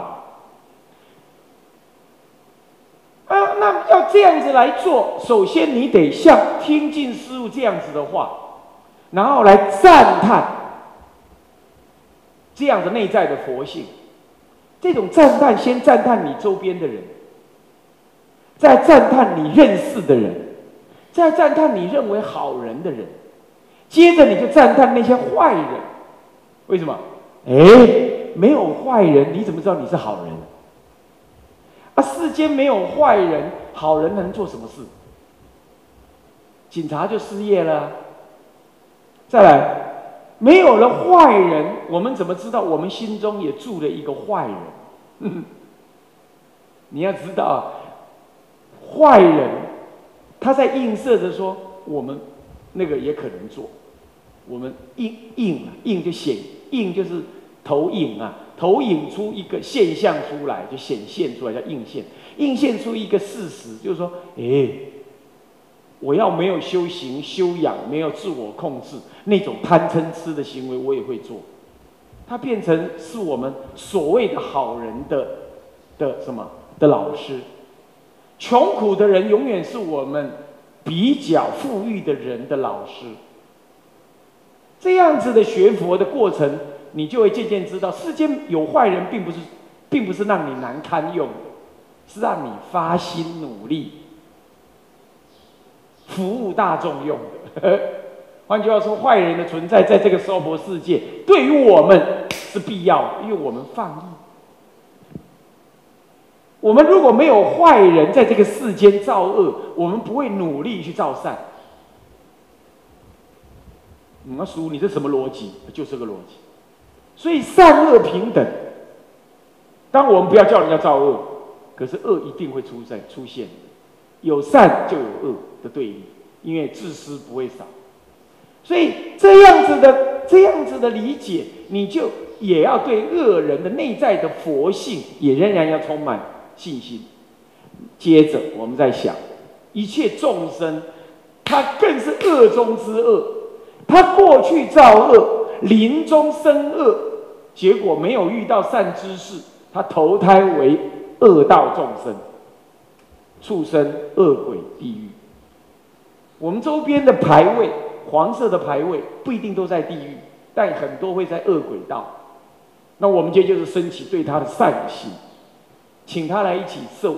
啊，那要这样子来做，首先你得像听进师父这样子的话，然后来赞叹这样的内在的佛性。这种赞叹，先赞叹你周边的人，再赞叹你认识的人，再赞叹你认为好人的人，接着你就赞叹那些坏人。为什么？哎，没有坏人，你怎么知道你是好人？啊，世间没有坏人，好人能做什么事？警察就失业了啊。再来，没有了坏人，我们怎么知道我们心中也住了一个坏人？你要知道，坏人他在映射着说，我们那个也可能做。我们映映啊，映就显，映就是投影啊。投影出一个现象出来，就显现出来，叫映现。映现出一个事实，就是说，哎，我要没有修行、修养，没有自我控制，那种贪嗔痴的行为，我也会做。它变成是我们所谓的好人的的什么的老师。穷苦的人永远是我们比较富裕的人的老师。这样子的学佛的过程，你就会渐渐知道，世间有坏人，并不是，并不是让你难堪用的，是让你发心努力，服务大众用的。换句话说，坏人的存在在这个娑婆世界，对于我们是必要的，因为我们放逸。我们如果没有坏人在这个世间造恶，我们不会努力去造善。你要说你这什么逻辑？就是这个逻辑。所以善恶平等。当我们不要叫人家造恶，可是恶一定会出在出现，有善就有恶的对立，因为自私不会少。所以这样子的这样子的理解，你就也要对恶人的内在的佛性也仍然要充满信心。接着我们在想，一切众生，他更是恶中之恶。他过去造恶，临终生恶，结果没有遇到善知识，他投胎为恶道众生，畜生、恶鬼、地狱。我们周边的牌位，黄色的牌位不一定都在地狱，但很多会在恶鬼道。那我们今天就是升起对他的善心，请他来一起受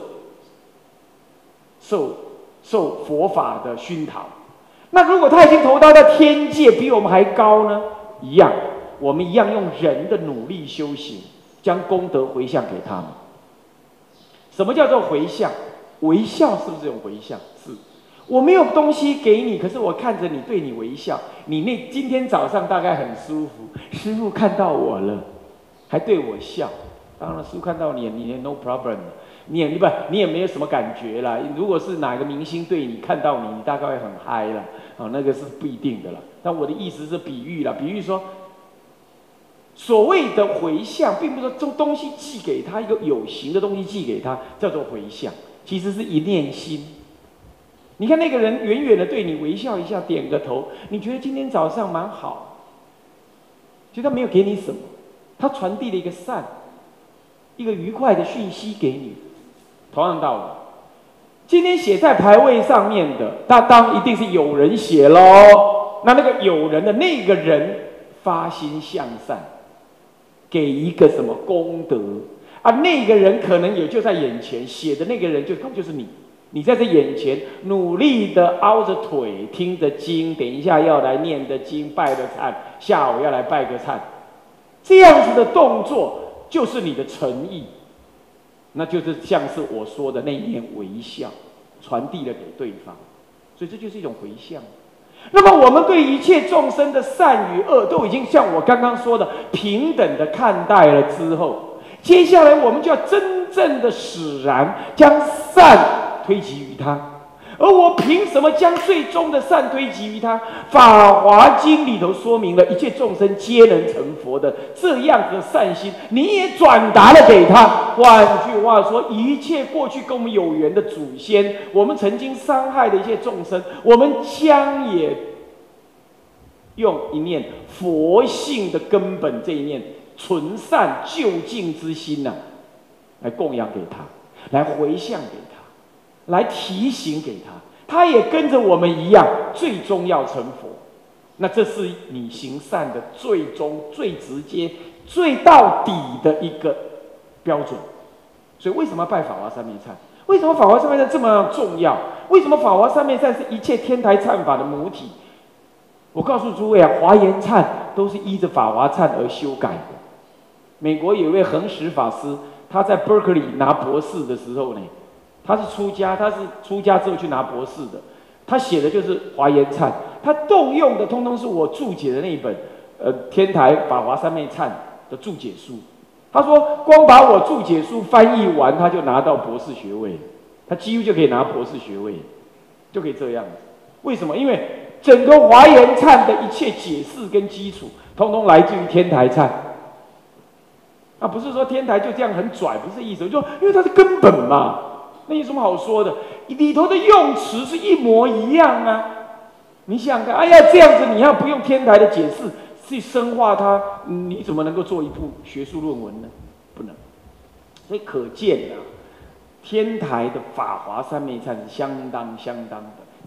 受受佛法的熏陶。那如果他已经投胎到天界，比我们还高呢？一样，我们一样用人的努力修行，将功德回向给他们。什么叫做回向？微笑是不是有回向？是。我没有东西给你，可是我看着你，对你微笑。你那今天早上大概很舒服，师父看到我了，还对我笑。当然，师父看到你，你也 no problem。你也不，你也没有什么感觉啦。如果是哪个明星对你看到你，你大概会很嗨啦。哦，那个是不一定的啦。但我的意思是比喻啦，比喻说，所谓的回向，并不是说这东西寄给他，一个有形的东西寄给他，叫做回向，其实是一念心。你看那个人远远的对你微笑一下，点个头，你觉得今天早上蛮好，其实他没有给你什么，他传递了一个善，一个愉快的讯息给你。同样道理，今天写在牌位上面的，那当一定是有人写喽。那那个有人的那个人发心向善，给一个什么功德啊？那个人可能也就在眼前，写的那个人就根本就是你。你在这眼前努力的凹着腿听着经，等一下要来念的经，拜的忏，下午要来拜个忏，这样子的动作就是你的诚意。那就是像是我说的那一念微笑，传递了给对方，所以这就是一种回向。那么我们对一切众生的善与恶，都已经像我刚刚说的平等的看待了之后，接下来我们就要真正的使然，将善推及于他。而我凭什么将最终的善推及于他？《法华经》里头说明了一切众生皆能成佛的这样的善心，你也转达了给他。换句话说，一切过去跟我们有缘的祖先，我们曾经伤害的一切众生，我们将也用一念佛性的根本这一念纯善究竟之心呐、啊，来供养给他，来回向给他。来提醒给他，他也跟着我们一样，最终要成佛。那这是你行善的最终、最直接、最到底的一个标准。所以，为什么要拜法华三昧忏？为什么法华三昧忏这么重要？为什么法华三昧忏是一切天台忏法的母体？我告诉诸位啊，华严忏都是依着法华忏而修改的。美国有一位恒实法师，他在 Berkeley 拿博士的时候呢。他是出家，他是出家之后去拿博士的。他写的就是华严忏，他动用的通通是我注解的那一本，呃，天台法华三昧忏的注解书。他说，光把我注解书翻译完，他就拿到博士学位，他几乎就可以拿博士学位，就可以这样子。为什么？因为整个华严忏的一切解释跟基础，通通来自于天台忏。啊，不是说天台就这样很拽，不是意思，就因为它是根本嘛。那有什么好说的？里头的用词是一模一样啊！你想想看，哎呀，这样子你要不用天台的解释去深化它，你怎么能够做一部学术论文呢？不能。所以可见啊，天台的法华三昧忏是相当相当的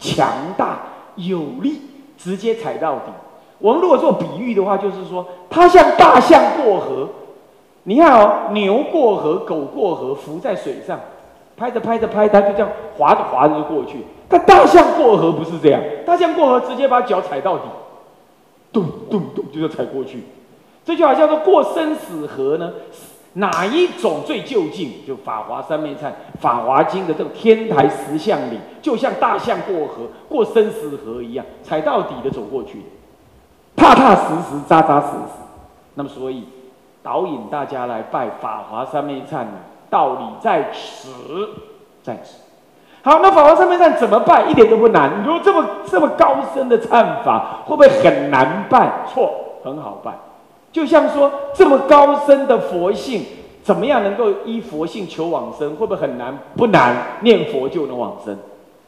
强大有力，直接踩到底。我们如果做比喻的话，就是说，它像大象过河。你看哦，牛过河，狗过河，浮在水上，拍着拍着拍，它就这样滑着滑着就过去。但大象过河不是这样，大象过河直接把脚踩到底，咚咚咚就踩过去。这就好像说过生死河呢，哪一种最就近？就法华三昧忏、法华经的这种天台十相里，就像大象过河、过生死河一样，踩到底的走过去，踏踏实实、扎扎实实。那么，所以导引大家来拜法华三昧忏呢，道理在此，在此。好，那法华三昧忏怎么拜？一点都不难。你说这么这么高深的忏法，会不会很难拜？错，很好拜。就像说这么高深的佛性，怎么样能够依佛性求往生？会不会很难？不难，念佛就能往生。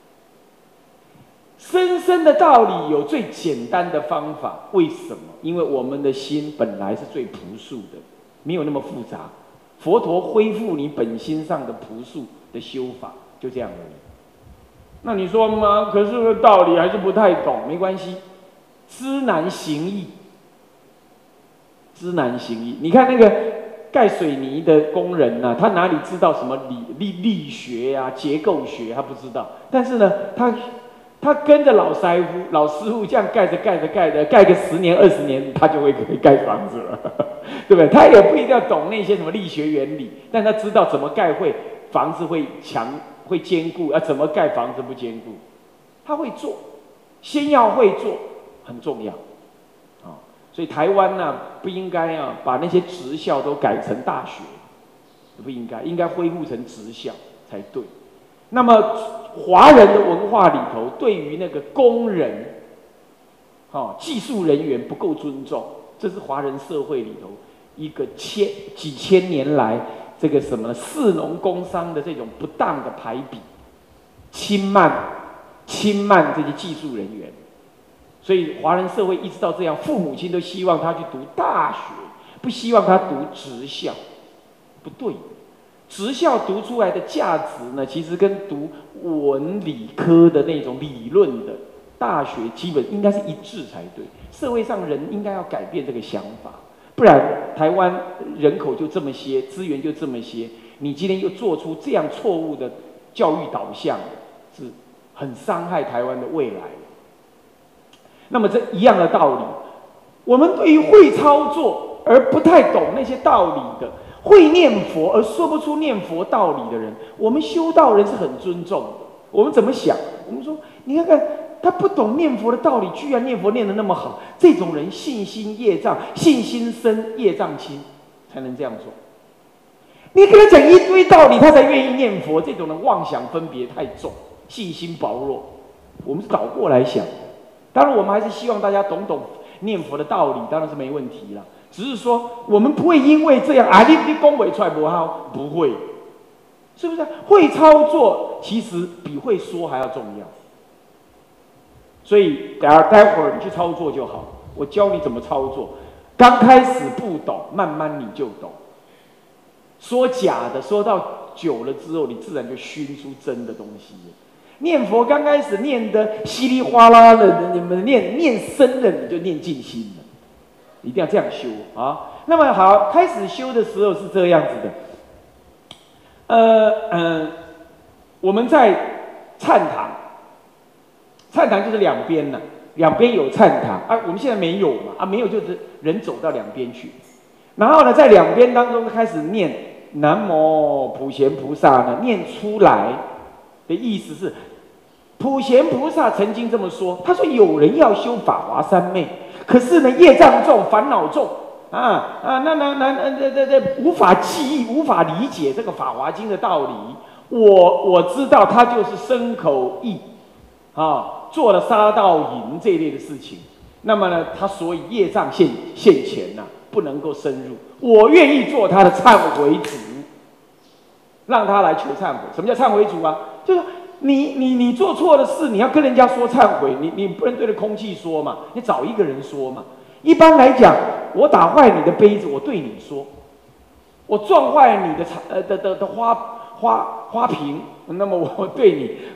深深的道理有最简单的方法，为什么？因为我们的心本来是最朴素的，没有那么复杂。佛陀恢复你本心上的朴素的修法，就这样而已。那你说嘛？可是道理还是不太懂，没关系，知难行易。知难行易，你看那个盖水泥的工人呢、啊，他哪里知道什么力力力学呀、啊、结构学，他不知道。但是呢，他他跟着老师傅老师傅这样盖着盖着盖着，盖个十年二十年，他就会可以盖房子了，对不对？他也不一定要懂那些什么力学原理，但他知道怎么盖会房子会强会坚固，啊，怎么盖房子不坚固，他会做，先要会做很重要。所以台湾呢、啊，不应该啊把那些职校都改成大学，不应该，应该恢复成职校才对。那么华人的文化里头，对于那个工人、哦技术人员不够尊重，这是华人社会里头一个千几千年来这个什么士农工商的这种不当的排比，轻慢轻慢这些技术人员。所以华人社会一直到这样，父母亲都希望他去读大学，不希望他读职校，不对。职校读出来的价值呢，其实跟读文理科的那种理论的大学基本应该是一致才对。社会上人应该要改变这个想法，不然台湾人口就这么些，资源就这么些，你今天又做出这样错误的教育导向，是很伤害台湾的未来。那么这一样的道理，我们对于会操作而不太懂那些道理的，会念佛而说不出念佛道理的人，我们修道人是很尊重的。我们怎么想？我们说，你看看他不懂念佛的道理，居然念佛念得那么好，这种人信心业障，信心深业障轻，才能这样做。你跟他讲一堆道理，他才愿意念佛。这种人妄想分别太重，信心薄弱。我们是倒过来想。当然，我们还是希望大家懂懂念佛的道理，当然是没问题了。只是说，我们不会因为这样啊，你你恭维出来不好，不会，是不是？会操作其实比会说还要重要。所以，待待会儿你去操作就好，我教你怎么操作。刚开始不懂，慢慢你就懂。说假的，说到久了之后，你自然就熏出真的东西。念佛刚开始念得稀里哗啦的，你们念念深了，你就念尽心了。一定要这样修啊！那么好，开始修的时候是这样子的。呃嗯、呃，我们在忏堂，忏堂就是两边呢，两边有忏堂啊。我们现在没有嘛啊，没有就是人走到两边去，然后呢，在两边当中开始念南无普贤菩萨呢，念出来。的意思是，普贤菩萨曾经这么说，他说有人要修法华三昧，可是呢业障重，烦恼重啊啊，那那那那这这这无法记忆，无法理解这个法华经的道理。我我知道他就是身口意啊，做了杀盗淫这一类的事情。那么呢，他所以业障现现前呐、啊，不能够深入。我愿意做他的忏悔主。让他来求忏悔。什么叫忏悔主啊？就是你你你做错的事，你要跟人家说忏悔，你你不能对着空气说嘛，你找一个人说嘛。一般来讲，我打坏你的杯子，我对你说；我撞坏你的茶呃的的的花花花瓶，那么我对你，我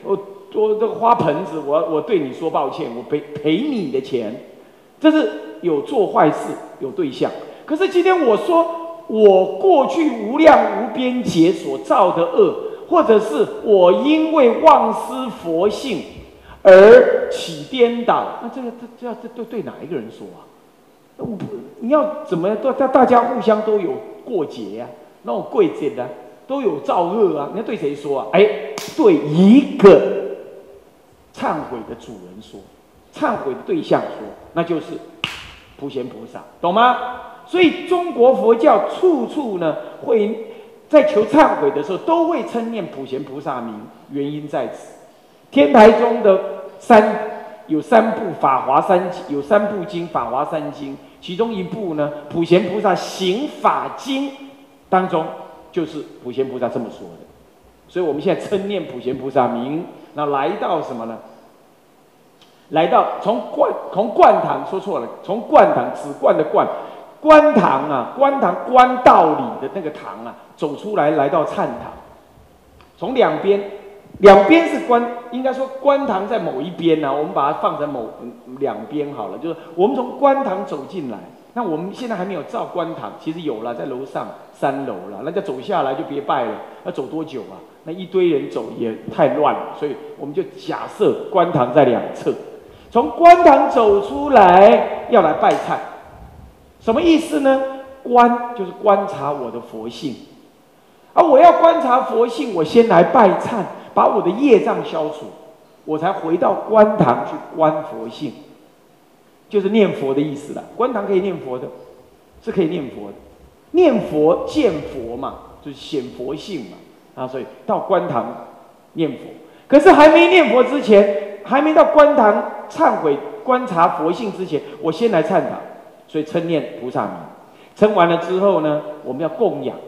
我这个花盆子，我我对你说抱歉，我赔赔你的钱，这是有做坏事有对象。可是今天我说我过去无量无边劫所造的恶，或者是我因为忘失佛性而起颠倒，那这个这这要这对对哪一个人说啊？我不你要怎么大大家互相都有过节呀、啊，那种贵节啊，都有造恶啊，你要对谁说啊？哎，对一个忏悔的主人说，忏悔的对象说，那就是普贤菩萨，懂吗？所以中国佛教处处呢会在求忏悔的时候，都会称念普贤菩萨名，原因在此。天台宗的三有三部法华三有三部经，法华三经，其中一部呢，普贤菩萨行法经当中，就是普贤菩萨这么说的。所以我们现在称念普贤菩萨名，那来到什么呢？来到从灌从灌堂说错了，从灌堂止灌的灌，观堂啊，观堂观道理的那个堂啊，走出来来到忏堂，从两边。两边是观，应该说观堂在某一边呢、啊，我们把它放在某两边好了。就是我们从观堂走进来，那我们现在还没有造观堂，其实有了，在楼上三楼了。那再走下来就别拜了，要走多久啊？那一堆人走也太乱了，所以我们就假设观堂在两侧。从观堂走出来要来拜忏，什么意思呢？观就是观察我的佛性，而我要观察佛性，我先来拜忏。把我的业障消除，我才回到观堂去观佛性，就是念佛的意思了。观堂可以念佛的，是可以念佛的，念佛见佛嘛，就是显佛性嘛。啊，所以到观堂念佛，可是还没念佛之前，还没到观堂忏悔观察佛性之前，我先来忏堂，所以称念菩萨名。称完了之后呢，我们要供养，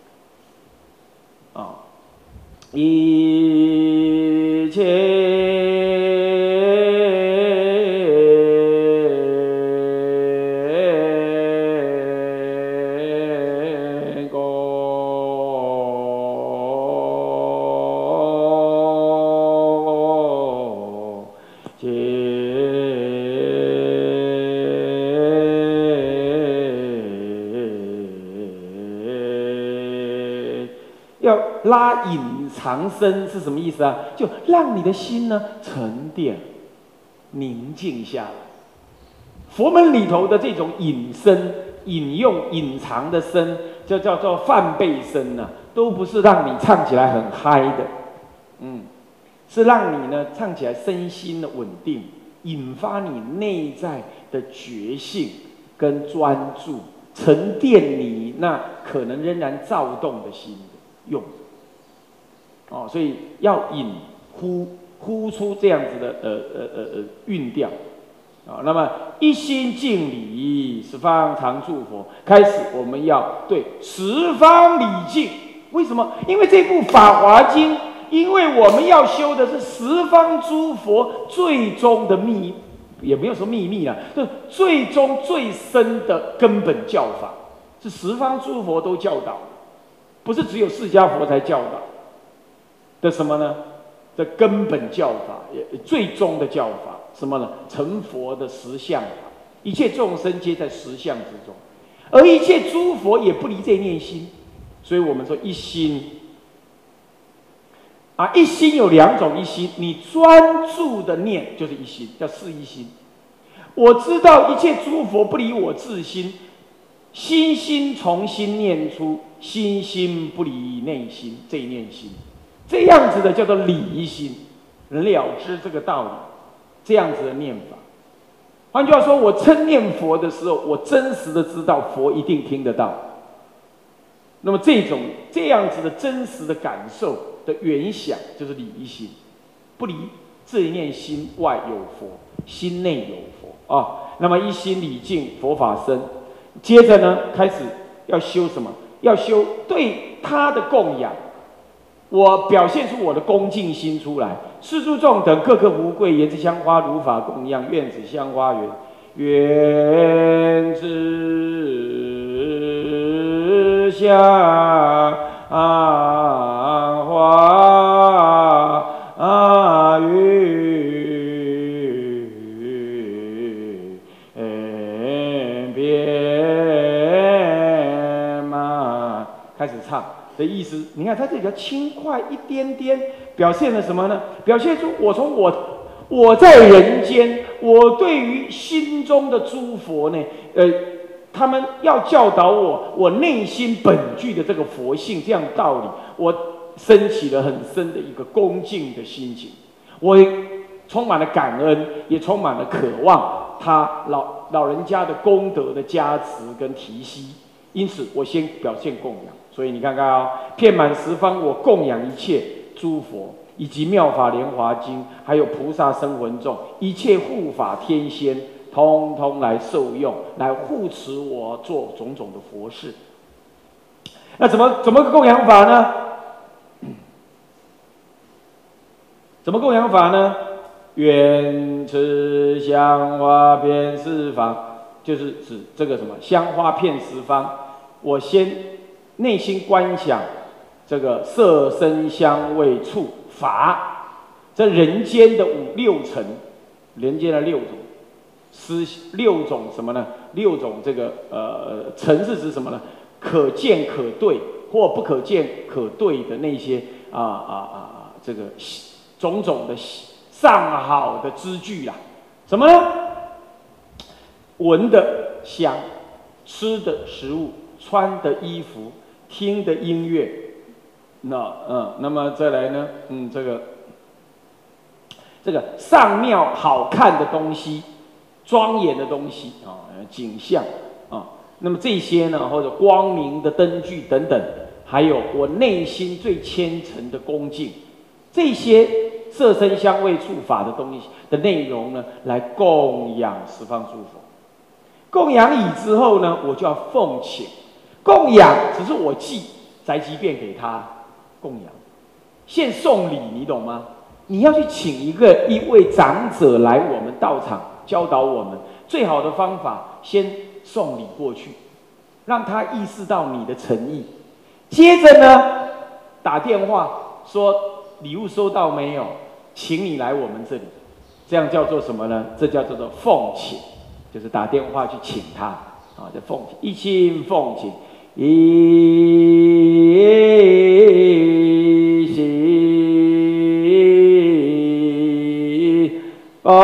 啊。一切供要拉引长生是什么意思啊？就让你的心呢沉淀、宁静下来。佛门里头的这种引声、引用、隐藏的声，就叫做梵呗声呐，都不是让你唱起来很嗨的，嗯，是让你呢唱起来身心的稳定，引发你内在的觉性跟专注，沉淀你那可能仍然躁动的心的用。哦，所以要引呼呼出这样子的呃呃呃呃韵调，啊、哦，那么一心敬礼，十方常住佛。开始我们要对十方礼敬，为什么？因为这部《法华经》，因为我们要修的是十方诸佛最终的秘，也没有说秘密啦，就最终最深的根本教法，是十方诸佛都教导的，不是只有释迦佛才教导的什么呢？的根本教法，也最终的教法，什么呢？成佛的实相法，一切众生皆在实相之中，而一切诸佛也不离这念心，所以我们说一心啊，一心有两种一心，你专注的念就是一心，叫四一心。我知道一切诸佛不离我自心，心心从心念出，心心不离内心，这一念心。这样子的叫做理一心，了知这个道理，这样子的念法。换句话说，我称念佛的时候，我真实的知道佛一定听得到。那么这种这样子的真实的感受的原想，就是理一心，不离这一念心外有佛，心内有佛啊。那么一心礼敬佛法身，接着呢，开始要修什么？要修对他的供养。我表现出我的恭敬心出来，四诸众等各个无贵，言之香花如法供养，愿此香花园，愿此香花园。 畅的意思。你看它这个轻快一点点，表现了什么呢？表现出我从我我在人间，我对于心中的诸佛呢，呃，他们要教导我，我内心本具的这个佛性这样的道理，我升起了很深的一个恭敬的心情，我充满了感恩，也充满了渴望他老老人家的功德的加持跟提携。因此，我先表现供养。所以你看看啊、哦，遍满十方，我供养一切诸佛，以及妙法莲华经，还有菩萨声闻众，一切护法天仙，通通来受用，来护持我做种种的佛事。那怎么怎么个供养法呢？怎么供养法呢？愿持香花遍十方，就是指这个什么香花遍十方。我先内心观想这个色声香味触法，这人间的五六尘，人间的六种思六种什么呢？六种这个呃尘是指什么呢？可见可对或不可见可对的那些啊啊啊这个种种的上好的资具啦，什么呢？闻的香，吃的食物，穿的衣服，听的音乐，那嗯，那么再来呢？嗯，这个这个上妙好看的东西，庄严的东西啊，景象啊，那么这些呢，或者光明的灯具等等，还有我内心最虔诚的恭敬，这些色声香味触法的东西的内容呢，来供养十方诸佛。供养已之后呢，我就要奉请。供养只是我寄宅急便给他供养，现送礼，你懂吗？你要去请一个一位长者来我们道场教导我们，最好的方法先送礼过去，让他意识到你的诚意。接着呢，打电话说礼物收到没有，请你来我们这里，这样叫做什么呢？这叫做奉请，就是打电话去请他啊，叫奉请，一心奉请，一心奉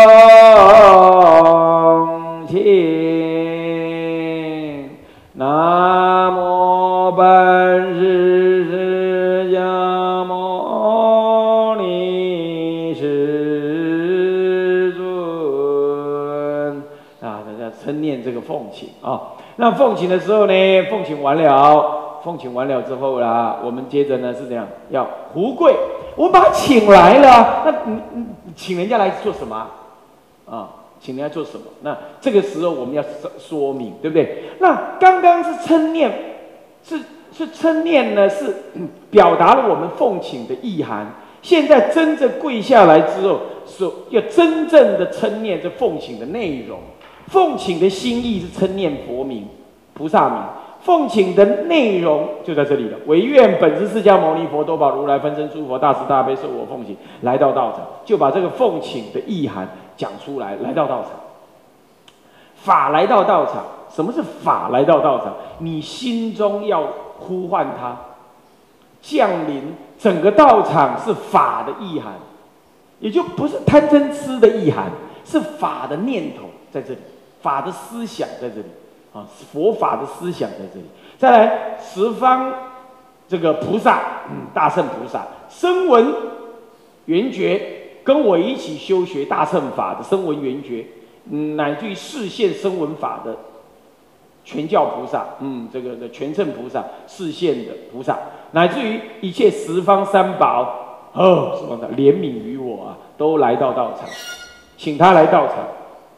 请，南无本师释迦牟尼世尊啊！大家称念这个奉请啊。那奉请的时候呢，奉请完了，奉请完了之后啦，我们接着呢是这样，要胡跪。我把他请来了，那你你请人家来做什么啊？啊，请人家做什么？那这个时候我们要说明，对不对？那刚刚是称念，是是称念呢，是、嗯、表达了我们奉请的意涵。现在真正跪下来之后，是要真正的称念这奉请的内容。奉请的心意是称念佛名、菩萨名。奉请的内容就在这里了。唯愿本师释迦牟尼佛多宝如来分身诸佛大慈大悲受我奉请来到道场，就把这个奉请的意涵讲出来。来到道场，法来到道场。什么是法来到道场？你心中要呼唤它降临，整个道场是法的意涵，也就不是贪嗔痴的意涵，是法的念头在这里，法的思想在这里。啊，佛法的思想在这里。再来，十方这个菩萨，嗯，大乘菩萨，声闻缘觉，跟我一起修学大乘法的声闻缘觉，嗯，乃至于示现声闻法的全教菩萨，嗯，这个的全乘菩萨示现的菩萨，乃至于一切十方三宝，哦，什么的怜悯于我啊，都来到道场，请他来道场。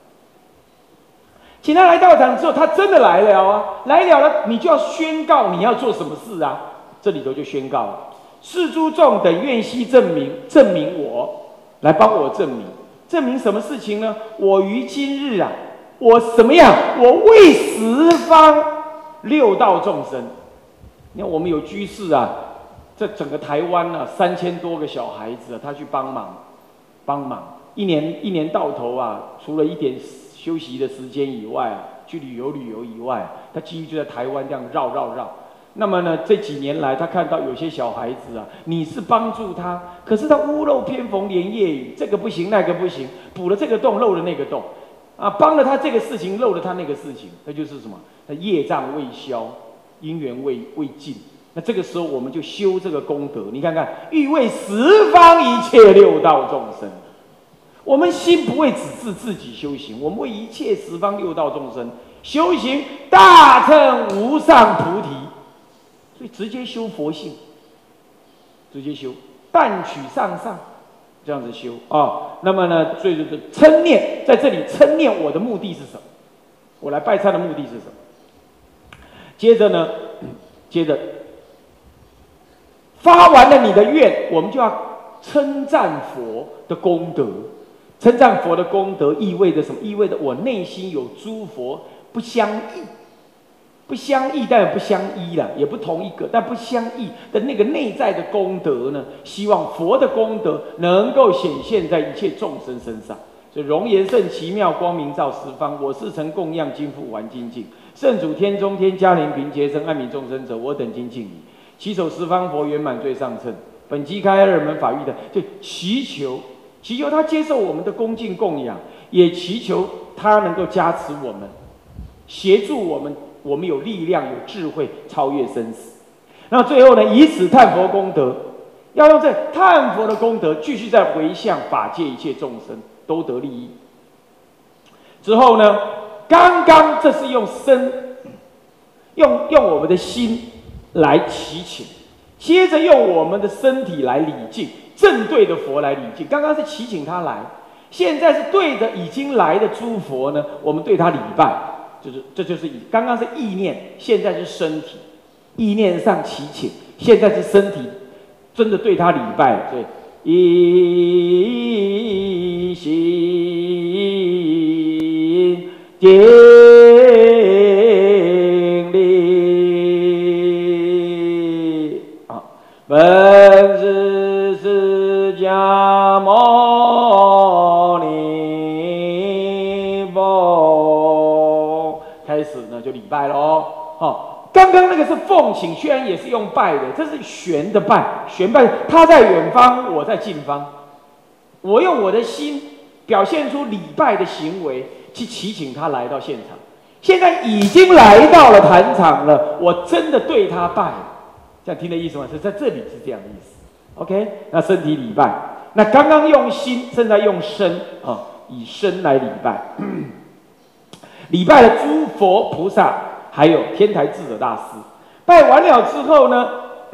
请他来道场之后，他真的来了啊！来了了，你就要宣告你要做什么事啊！这里头就宣告了：是诸众等愿悉证明，证明我，来帮我证明，证明什么事情呢？我于今日啊，我怎么样？我为十方六道众生。你看，我们有居士啊，在整个台湾啊，三千多个小孩子啊，他去帮忙，帮忙，一年一年到头啊，除了一点休息的时间以外啊，去旅游旅游以外，他几乎就在台湾这样绕绕绕。 那么呢，这几年来，他看到有些小孩子啊，你是帮助他，可是他屋漏偏逢连夜雨，这个不行，那个不行，补了这个洞，漏了那个洞，啊，帮了他这个事情，漏了他那个事情，那就是什么？他业障未消，因缘未未尽。那这个时候，我们就修这个功德。你看看，欲为十方一切六道众生，我们心不会只是自己修行，我们为一切十方六道众生修行大乘无上菩提。所以直接修佛性，直接修，但取上上，这样子修啊、哦。那么呢，最最最嗔念，在这里嗔念我的目的是什么？我来拜忏的目的是什么？接着呢，接着发完了你的愿，我们就要称赞佛的功德。称赞佛的功德意味着什么？意味着我内心有诸佛不相异。不相异，但也不相依了，也不同一个，但不相异的那个内在的功德呢？希望佛的功德能够显现在一切众生身上。所以容颜甚奇妙，光明照十方。我是曾供养金复还精进，圣主天中天嘉陵平劫生安悯众生者，我等精进矣。祈守十方佛圆满最上乘，本机开二门法域的，就祈求祈求他接受我们的恭敬供养，也祈求他能够加持我们，协助我们。我们有力量、有智慧，超越生死。那最后呢，以此叹佛功德，要用这叹佛的功德，继续在回向法界一切众生都得利益。之后呢，刚刚这是用身，用用我们的心来祈请，接着用我们的身体来礼敬，正对着佛来礼敬。刚刚是祈请他来，现在是对着已经来的诸佛呢，我们对他礼拜。就是，这就是以刚刚是意念，现在是身体，意念上祈请，现在是身体，真的对他礼拜，所以一心敬礼啊，本师释迦牟尼佛。开始呢就礼拜了哦，哦，刚刚那个是奉请，虽然也是用拜的，这是玄的拜，玄拜，他在远方，我在近方，我用我的心表现出礼拜的行为，去祈请他来到现场。现在已经来到了坛场了，我真的对他拜，这样听的意思吗？是在这里是这样的意思。OK， 那身体礼拜，那刚刚用心，现在用身啊、哦，以身来礼拜。礼拜了诸佛菩萨，还有天台智者大师。拜完了之后呢，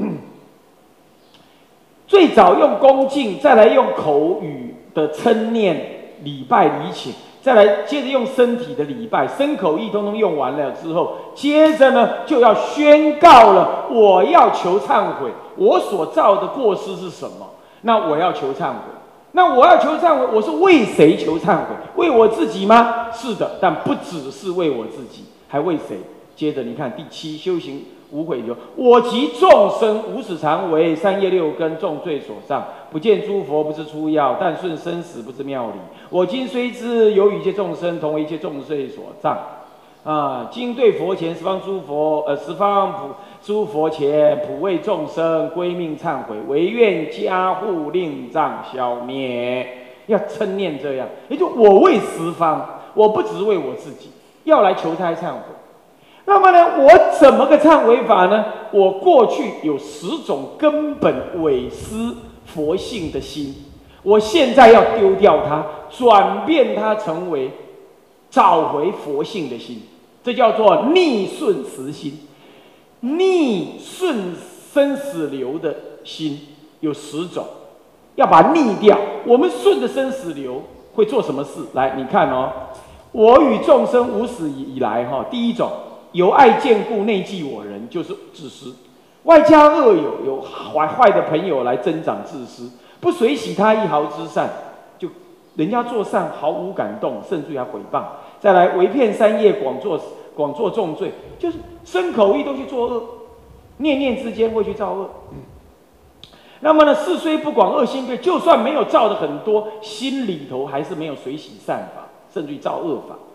最早用恭敬，再来用口语的称念礼拜礼请，再来接着用身体的礼拜，身口意通通用完了之后，接着呢就要宣告了，我要求忏悔，我所造的过失是什么？那我要求忏悔。那我要求忏悔，我是为谁求忏悔？为我自己吗？是的，但不只是为我自己，还为谁？接着你看第七，修行无悔求，我及众生无始常为三业六根重罪所上，不见诸佛不知出药，但顺生死不知妙理。我今虽知有与一切众生同为一切众罪所障，啊，今对佛前十方诸佛，呃，十方普。诸佛前普为众生归命忏悔，唯愿加护令障消灭。要称念这样，也就我为十方，我不只为我自己，要来求他忏悔。那么呢，我怎么个忏悔法呢？我过去有十种根本伪失佛性的心，我现在要丢掉它，转变它成为找回佛性的心，这叫做逆顺时心。逆顺生死流的心有十种，要把它逆掉。我们顺着生死流会做什么事？来，你看哦，我与众生无始以来哈，第一种由爱眷顾内忌我人，就是自私；外加恶友，有坏坏的朋友来增长自私，不随喜他一毫之善，就人家做善毫无感动，甚至于还诽谤。再来为骗三业，广作广作重罪，就是身口意都去作恶，念念之间会去造恶。那么呢，事虽不广，恶心对，就算没有造的很多，心里头还是没有随喜善法，甚至于造恶法。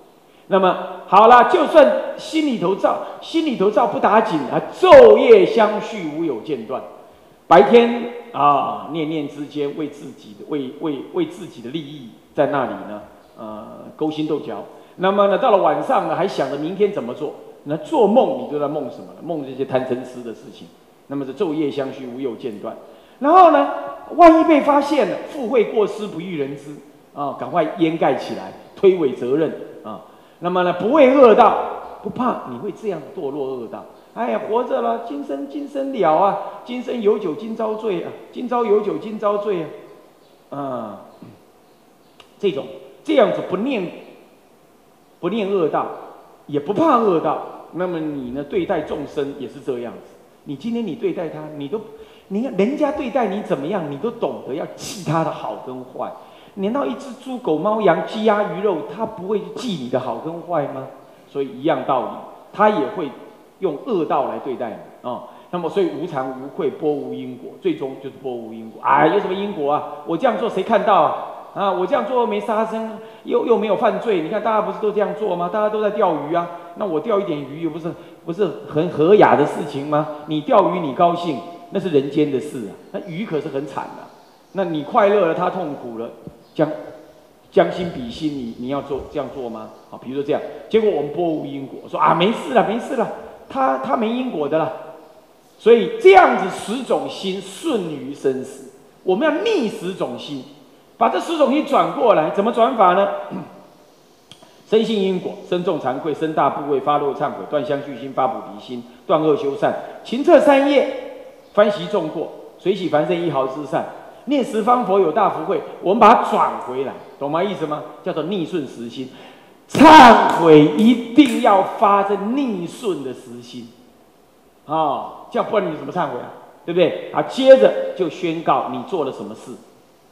那么好了，就算心里头照，心里头照不打紧啊，昼夜相续，无有间断。白天啊，念念之间为自己的为为为自己的利益在那里呢，呃，勾心斗角。那么呢，到了晚上呢，还想着明天怎么做。那做梦你就在梦什么呢？梦这些贪嗔痴的事情。那么是昼夜相续，无有间断。然后呢，万一被发现了，富贵过失不欲人知啊，赶快掩盖起来，推诿责任啊。那么呢，不会恶道，不怕你会这样堕落恶道。哎呀，活着了，今生今生了啊，今生有酒今朝醉啊，今朝有酒今朝醉啊，啊，这种这样子不念不念恶道，也不怕恶道，那么你呢对待众生也是这样子。你今天你对待他，你都你人家对待你怎么样，你都懂得要记他的好跟坏。难道一只猪狗猫羊鸡鸭鱼肉，他不会记你的好跟坏吗？所以一样道理，他也会用恶道来对待你啊、哦。那么所以无常无愧，波无因果，最终就是波无因果。哎，有什么因果啊？我这样做谁看到啊？啊，我这样做没杀生，又又没有犯罪。你看大家不是都这样做吗？大家都在钓鱼啊。那我钓一点鱼，又不是不是很和雅的事情吗？你钓鱼你高兴，那是人间的事啊。那鱼可是很惨的、啊。那你快乐了，他痛苦了，将将心比心，你你要做这样做吗？好，比如说这样，结果我们波无因果，说啊没事了没事了，他他没因果的啦。所以这样子十种心顺于生死，我们要逆十种心，把这十种心转过来，怎么转法呢？深信因果，深重惭愧，深大怖畏，发露忏悔，断相续心，发菩提心，断恶修善，勤策三业，翻习众过，随喜凡圣一毫之善，念十方佛有大福慧。我们把它转回来，懂吗？意思吗？叫做逆顺实心。忏悔一定要发这逆顺的实心啊、哦，这样不然你怎么忏悔啊？对不对？啊，接着就宣告你做了什么事。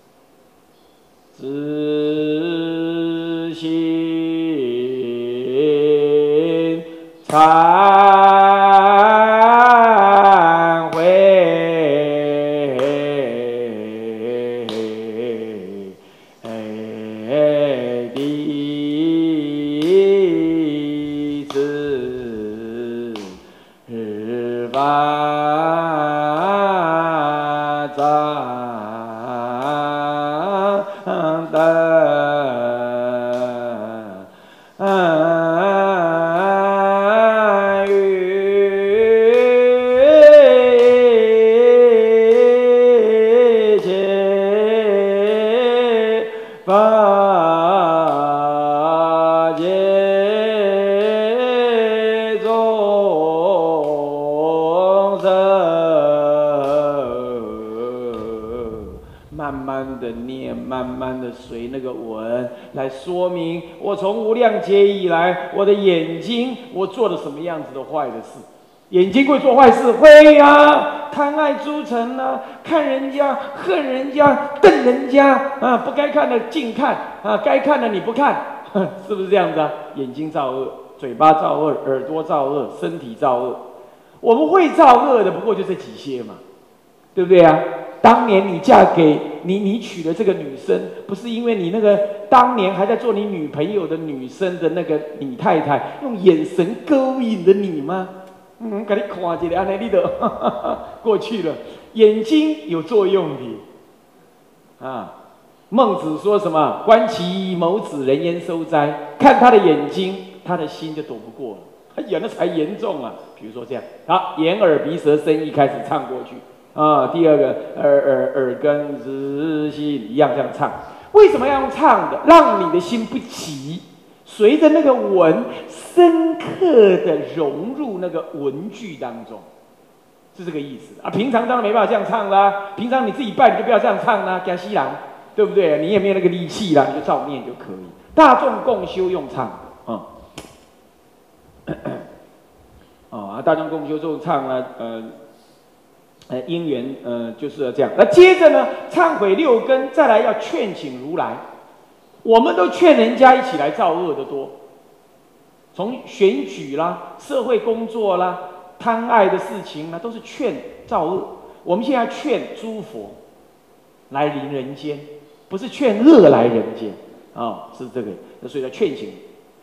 自心忏悔，弟子发藏的法界众生，慢慢的念，慢慢的随那个文来说明，我从无量劫以来，我的眼睛我做了什么样子的坏的事。眼睛会做坏事，会呀、啊，贪爱诸尘啊，看人家，恨人家，瞪人家啊，不该看的尽看啊，该看的你不看，是不是这样子啊？眼睛造恶，嘴巴造恶，耳朵造恶，身体造恶。我们会造恶的，不过就这几些嘛，对不对啊？当年你嫁给你，你娶的这个女生，不是因为你那个当年还在做你女朋友的女生的那个你太太，用眼神勾引的你吗？嗯，给你看一下，安尼你都过去了。眼睛有作用的啊。孟子说什么？观其眸子，人焉收哉？看他的眼睛，他的心就躲不过了。哎呀，那才严重啊！比如说这样，好，眼耳鼻舌身意开始唱过去啊。第二个，耳耳耳根子心一样这样唱。为什么要用唱的？让你的心不急。随着那个文深刻的融入那个文句当中，是这个意思啊。平常当然没办法这样唱啦，平常你自己拜你就不要这样唱啦，加西郎，对不对？你也没有那个力气啦，你就照念就可以。大众共修用唱啊，哦啊，大众共修用唱呢，呃，呃，因缘呃就是要这样。那接着呢，忏悔六根，再来要劝请如来。我们都劝人家一起来造恶的多，从选举啦、社会工作啦、贪爱的事情啦，都是劝造恶。我们现在劝诸佛来临人间，不是劝恶来人间啊、哦，是这个。所以要劝请，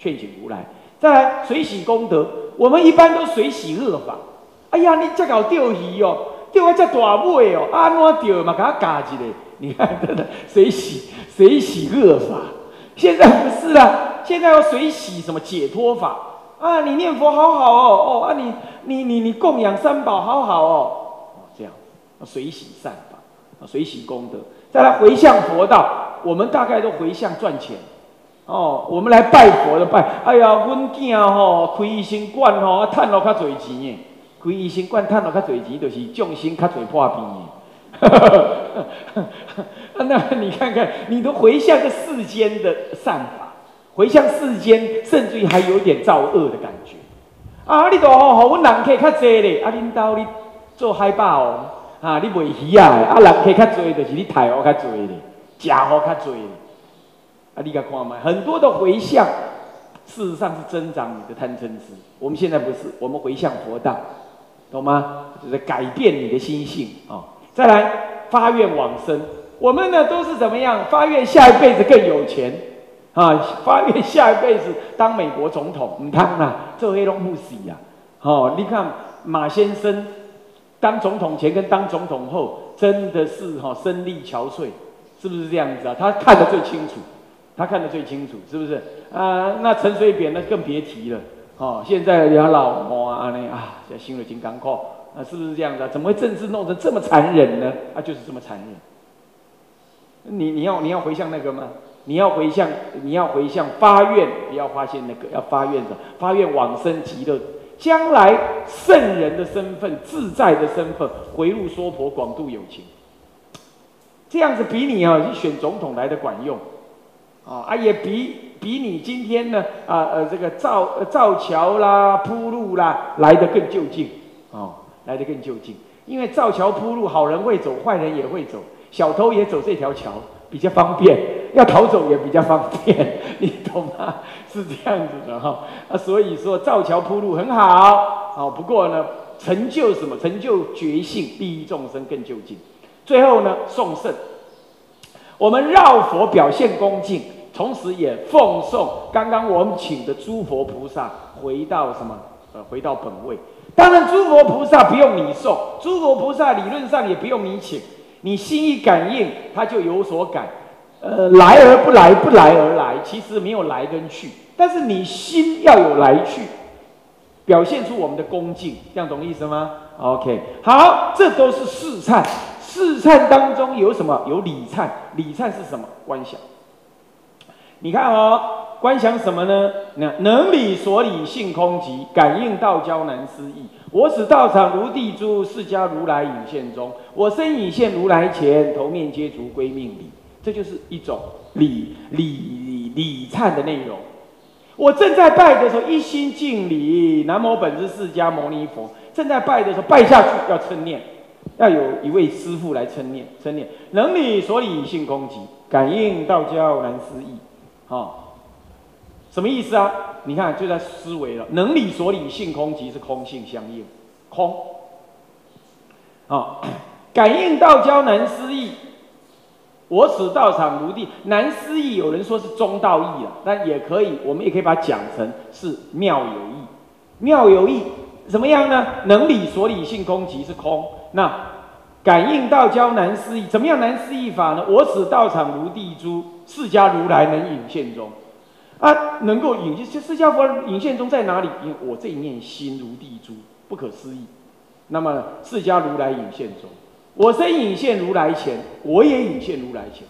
劝请如来。再来水洗功德，我们一般都水洗恶法。哎呀，你这搞钓鱼哦，钓啊这大尾哦，啊怎钓嘛，给它夹一个。你看，真的水洗水洗恶法。现在不是啦，现在要水洗什么解脱法啊？你念佛好好哦，哦啊你你你你供养三宝好好哦，哦这样水洗善法，水洗功德。再来回向佛道，我们大概都回向赚钱。哦，我们来拜佛的拜，哎呀，阮囝吼开医生馆吼，啊，赚了较侪钱诶。开医生馆赚了较侪钱，就是众生较侪破病诶。那你看看，你都回向个世间的善法，回向世间，甚至于还有点造恶的感觉。啊，你都吼吼，阮人客较侪咧，啊，恁兜你做海霸王，啊，你卖鱼啊，啊，人客较侪，就是你刣货较侪咧，食货较侪咧。啊，你看看嘛，很多的回向，事实上是增长你的贪嗔痴。我们现在不是，我们回向佛道，懂吗？就是改变你的心性啊、哦。再来发愿往生，我们呢都是怎么样？发愿下一辈子更有钱啊！发愿下一辈子当美国总统，唔通啦，做黑龙不死呀！哦，你看马先生当总统前跟当总统后，真的是哈、哦、身力憔悴，是不是这样子啊？他看得最清楚。他看得最清楚，是不是？啊，那陈水扁那更别提了。哦，现在人家老毛啊，那啊，现在新了金刚扣，啊，是不是这样子啊？怎么会政治弄成这么残忍呢？啊，就是这么残忍。你你要你要回向那个吗？你要回向，你要回向发愿，不要发现那个，要发愿的，发愿往生极乐，将来圣人的身份、自在的身份，回入娑婆广度有情。这样子比你啊去选总统来的管用。啊，也比比你今天呢，啊呃，这个造造桥啦、铺路啦，来得更就近，哦，来得更就近。因为造桥铺路，好人会走，坏人也会走，小偷也走这条桥，比较方便，要逃走也比较方便，你懂吗？是这样子的哈、哦。啊，所以说造桥铺路很好，好、哦，不过呢，成就什么？成就觉性，利益众生更就近。最后呢，送圣。我们绕佛表现恭敬，同时也奉送刚刚我们请的诸佛菩萨回到什么？呃，回到本位。当然，诸佛菩萨不用你送，诸佛菩萨理论上也不用你请，你心一感应，他就有所感。呃，来而不来，不来而来，其实没有来跟去，但是你心要有来去，表现出我们的恭敬，这样懂意思吗 ？OK， 好，这都是四忏。四忏当中有什么？有礼忏，礼忏是什么？观想。你看哦，观想什么呢？那能理所理性空寂，感应道交难思议。我使道场如地珠，释迦如来影现中。我身影现如来前，头面皆足归命礼。这就是一种礼礼礼忏的内容。我正在拜的时候，一心敬礼，南无本师释迦牟尼佛。正在拜的时候，拜下去要称念。要有一位师父来称念，称念能理所理性空寂，感应道交难思议。好、哦，什么意思啊？你看就在思维了。能理所理性空寂是空性相应，空。啊、哦，感应道交难思议。我使道场如地，难思议。有人说是中道义啊，但也可以，我们也可以把它讲成是妙有义。妙有义怎么样呢？能理所理性空寂是空。那感应道交难思议，怎么样难思议法呢？我使道场如地珠，释迦如来能引现中。啊，能够引现，释迦佛引现中在哪里？因为我这一念心如地珠，不可思议。那么释迦如来引现中，我身引现如来前，我也引现如来前。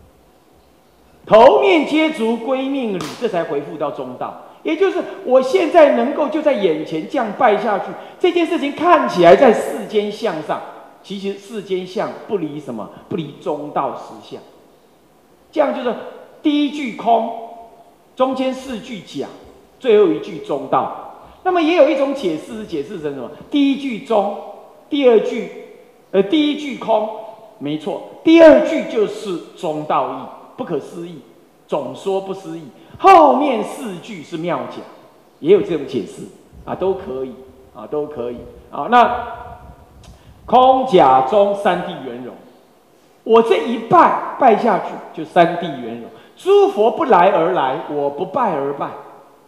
头面皆足归命礼，这才回复到中道。也就是我现在能够就在眼前这样拜下去，这件事情看起来在世间相上，其实世间相不离什么？不离中道实相。这样就是第一句空，中间四句假，最后一句中道。那么也有一种解释是解释成什么？第一句中，第二句，呃，第一句空，没错，第二句就是中道义，不可思议，总说不思议。后面四句是妙假，也有这种解释啊，都可以啊，都可以啊。那空假中三谛圆融，我这一拜拜下去就三谛圆融，诸佛不来而来，我不拜而拜，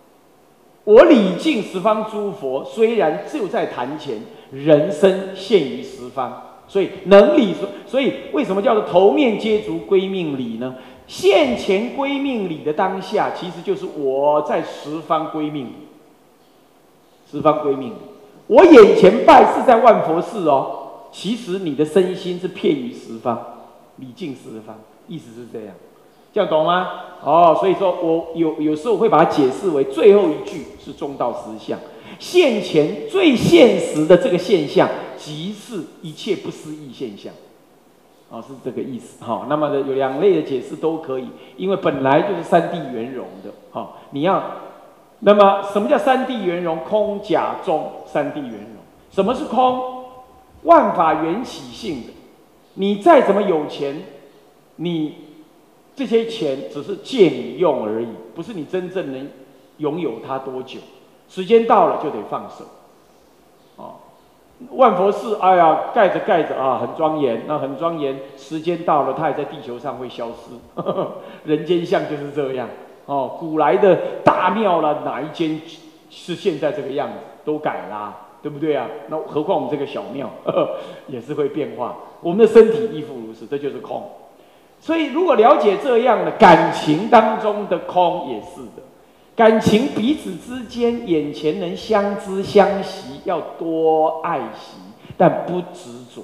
我礼敬十方诸佛，虽然就在坛前，人身现于十方，所以能礼，所以为什么叫做头面接足归命礼呢？现前归命礼的当下，其实就是我在十方归命礼，十方归命礼。我眼前拜是在万佛寺哦，其实你的身心是遍于十方，礼敬十方，意思是这样，这样懂吗？哦，所以说我有有时候会把它解释为最后一句是中道实相，现前最现实的这个现象，即是一切不思议现象。哦，是这个意思。好、哦，那么的有两类的解释都可以，因为本来就是三谛圆融的。好、哦，你要。那么，什么叫三谛圆融？空、假、中，三谛圆融。什么是空？万法缘起性的。你再怎么有钱，你这些钱只是借你用而已，不是你真正能拥有它多久。时间到了就得放手。哦，万佛寺，哎呀，盖着盖着啊，很庄严，那很庄严。时间到了，它也在地球上会消失。呵呵，人间相就是这样。哦，古来的大庙啦，哪一间是现在这个样子？都改啦，对不对啊？那何况我们这个小庙，呵呵，也是会变化。我们的身体亦复如此，这就是空。所以，如果了解这样的感情当中的空，也是的。感情彼此之间，眼前能相知相惜，要多爱惜，但不执着。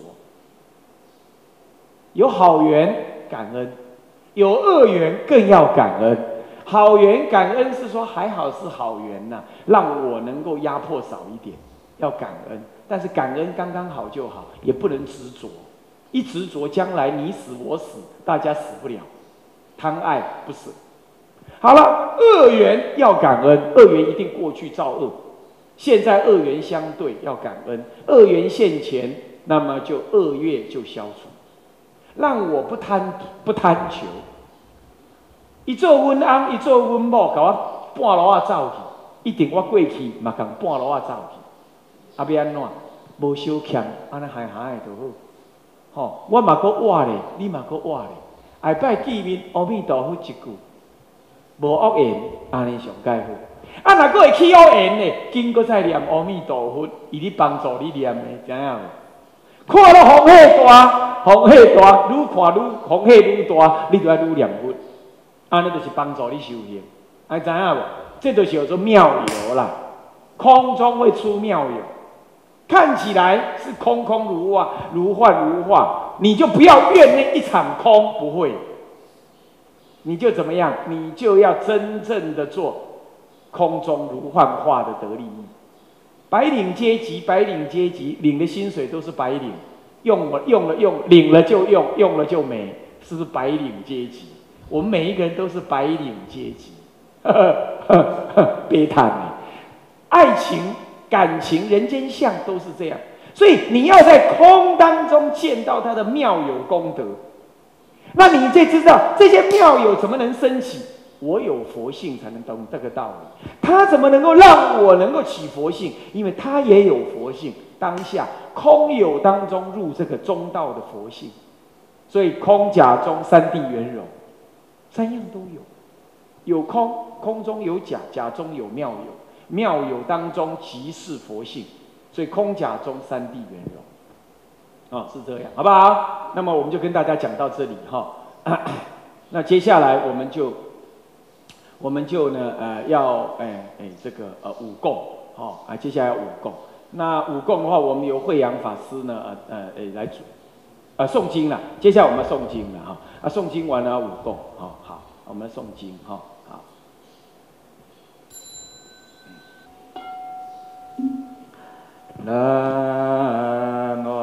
有好缘感恩，有恶缘更要感恩。好缘感恩是说还好是好缘呐、啊，让我能够压迫少一点，要感恩。但是感恩刚刚好就好，也不能执着。一执着，将来你死我死，大家死不了。贪爱不死。好了，恶缘要感恩，恶缘一定过去造恶，现在恶缘相对要感恩，恶缘现前，那么就恶业就消除，让我不贪不贪求。伊做阮翁，伊做阮某，甲我半路啊走去，一定我过去嘛，共半路啊走去。啊，要安怎？无小欠，安尼嗨嗨就好。吼，我嘛阁活咧，你嘛阁活咧。下摆见面，阿弥陀佛一句，无恶言，安尼上解好。啊，若阁会起恶言咧，经过再念阿弥陀佛，伊咧帮助你念的，知影无？看到风气大，风气大，愈看愈风气愈大，你就要愈念佛。安尼就是帮助你修行，哎，知影无？这就是叫做妙有啦，空中会出妙有，看起来是空空如幻，如幻如化，你就不要怨那一场空，不会，你就怎么样？你就要真正的做空中如幻化的得利益。白领阶级，白领阶级领的薪水都是白领，用了用了用，领了就用，用了就没，是不是白领阶级？我们每一个人都是白领阶级，别谈了。爱情、感情、人间相都是这样，所以你要在空当中见到他的妙有功德，那你就知道这些妙有怎么能升起？我有佛性才能懂这个道理。他怎么能够让我能够起佛性？因为他也有佛性，当下空有当中入这个中道的佛性，所以空假中三谛圆融。三样都有，有空，空中有假，假中有妙有，妙有当中即是佛性，所以空假中三谛圆融，哦，是这样，好不好？那么我们就跟大家讲到这里哈、哦，那接下来我们就，我们就呢，呃，要，哎哎，这个呃五供，哦，啊，接下来五供，那五供的话，我们由慧扬法师呢，呃呃，哎来主。啊，诵经了，接下来我们要诵经了哈。啊，诵经完了五供，好好，我们诵经哈，好。南无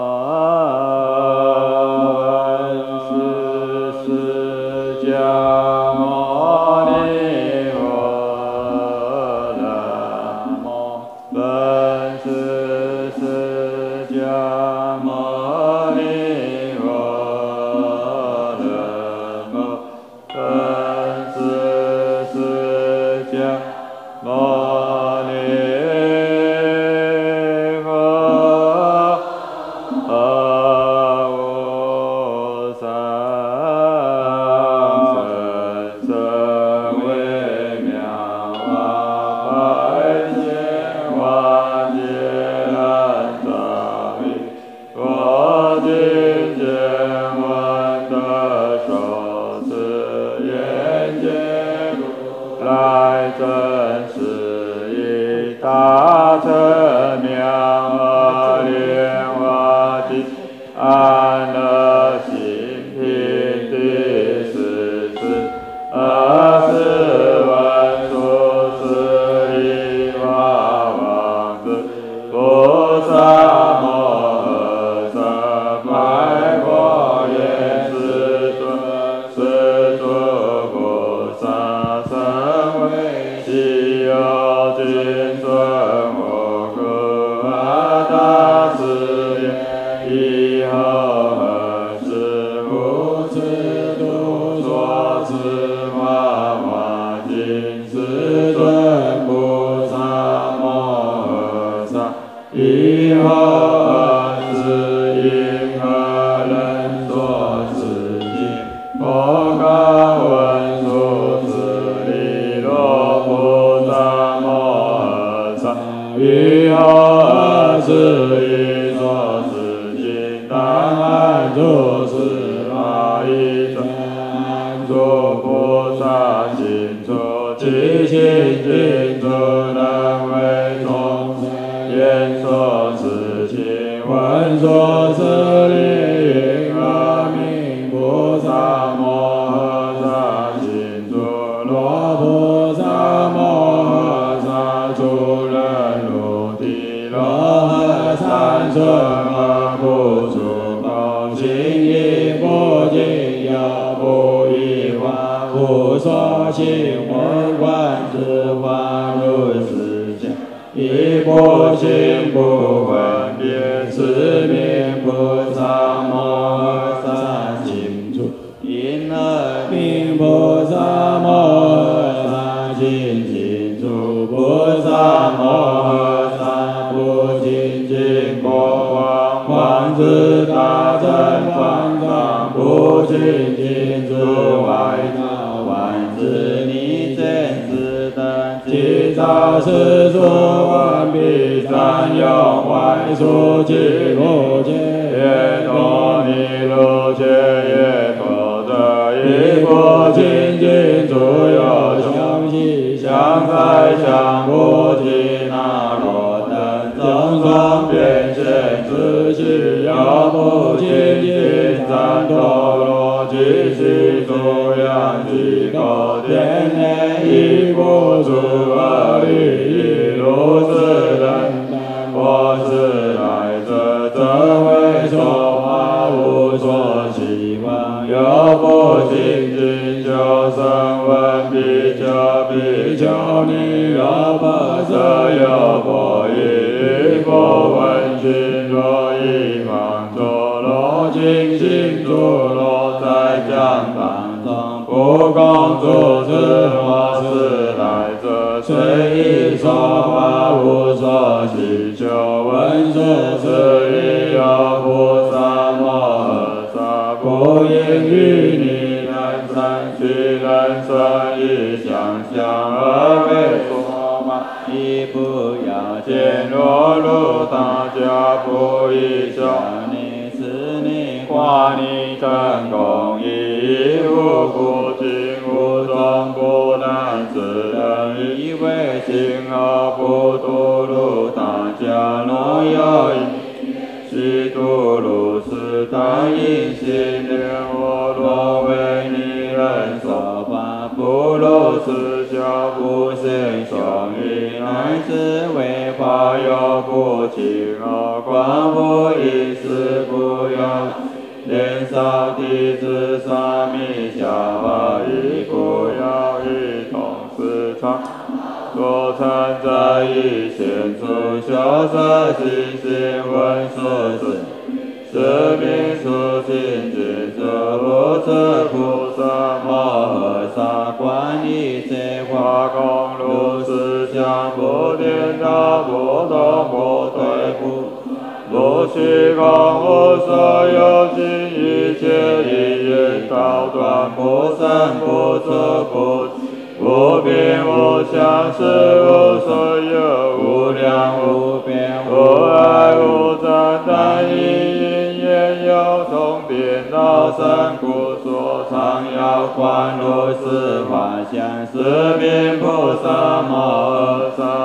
本师释迦牟尼佛，南无本师释迦牟尼佛。摩尼佛。 大乘妙阿莲华经，安乐心品第十次，二十万数十亿花王子，菩萨摩诃萨，百国愿世尊，世尊菩萨，成为西游金尊，我歌阿达斯言，以后何时无此度说此法华经，世尊菩萨摩诃萨，以后何时因何人说此经？我刚闻说此离罗菩萨摩诃萨，以后何时因说此经？当安住此法一尊，安住菩萨心处，其心尽处，能为众生言说此经，闻说此理，因阿弥菩萨摩诃萨心处，罗菩萨摩诃萨出人如地，罗诃三顺阿不出口，心意不尽有不一法，无所行闻观之法如是讲，亦不行不分别，是名菩萨摩诃萨心处，因阿弥菩萨摩诃萨心尽处，菩萨摩诃萨不精进国王，王子大乘方丈，不精进之外道，万子逆见之等，其造世俗万彼三用坏处，其无见耶多尼卢切耶多者，亦不精进诸有相系相在相不及那罗等种种变现之气，有不精进战斗罗及其诸样机构天内，亦不足恶利益如是等。我是来者，则为说法无所希望，有不精进就生闻比丘，比丘尼有不舍，有不依，不闻经，若一方作罗精进诸罗在讲堂中，不共诸之我是来者，虽以说法无所希求，闻说此理有菩萨摩诃萨，不应于你人生，须人生以想象而为说法，亦不要见若如大家不以小你此你化你真功义，无不尽无中不难自人，以为行而不堕入大家，若有悉度如是，但因心念我若为你人说法，不如是教不生雄义，乃至为法有不轻而观不一时，不要年少弟子沙弥下法，亦不要一同时常所成在一线处，修舍心性闻说是，是名出心经者，如是菩萨摩诃萨，观一切法空如是相，不颠倒，不动，不退，不不虚空，无所有尽，一切一言道断，不生不出，不无边无相，是无所有，无量无边，无碍无障，但因因缘有通颠倒生故，所常要观如是法相，是名菩萨摩诃萨，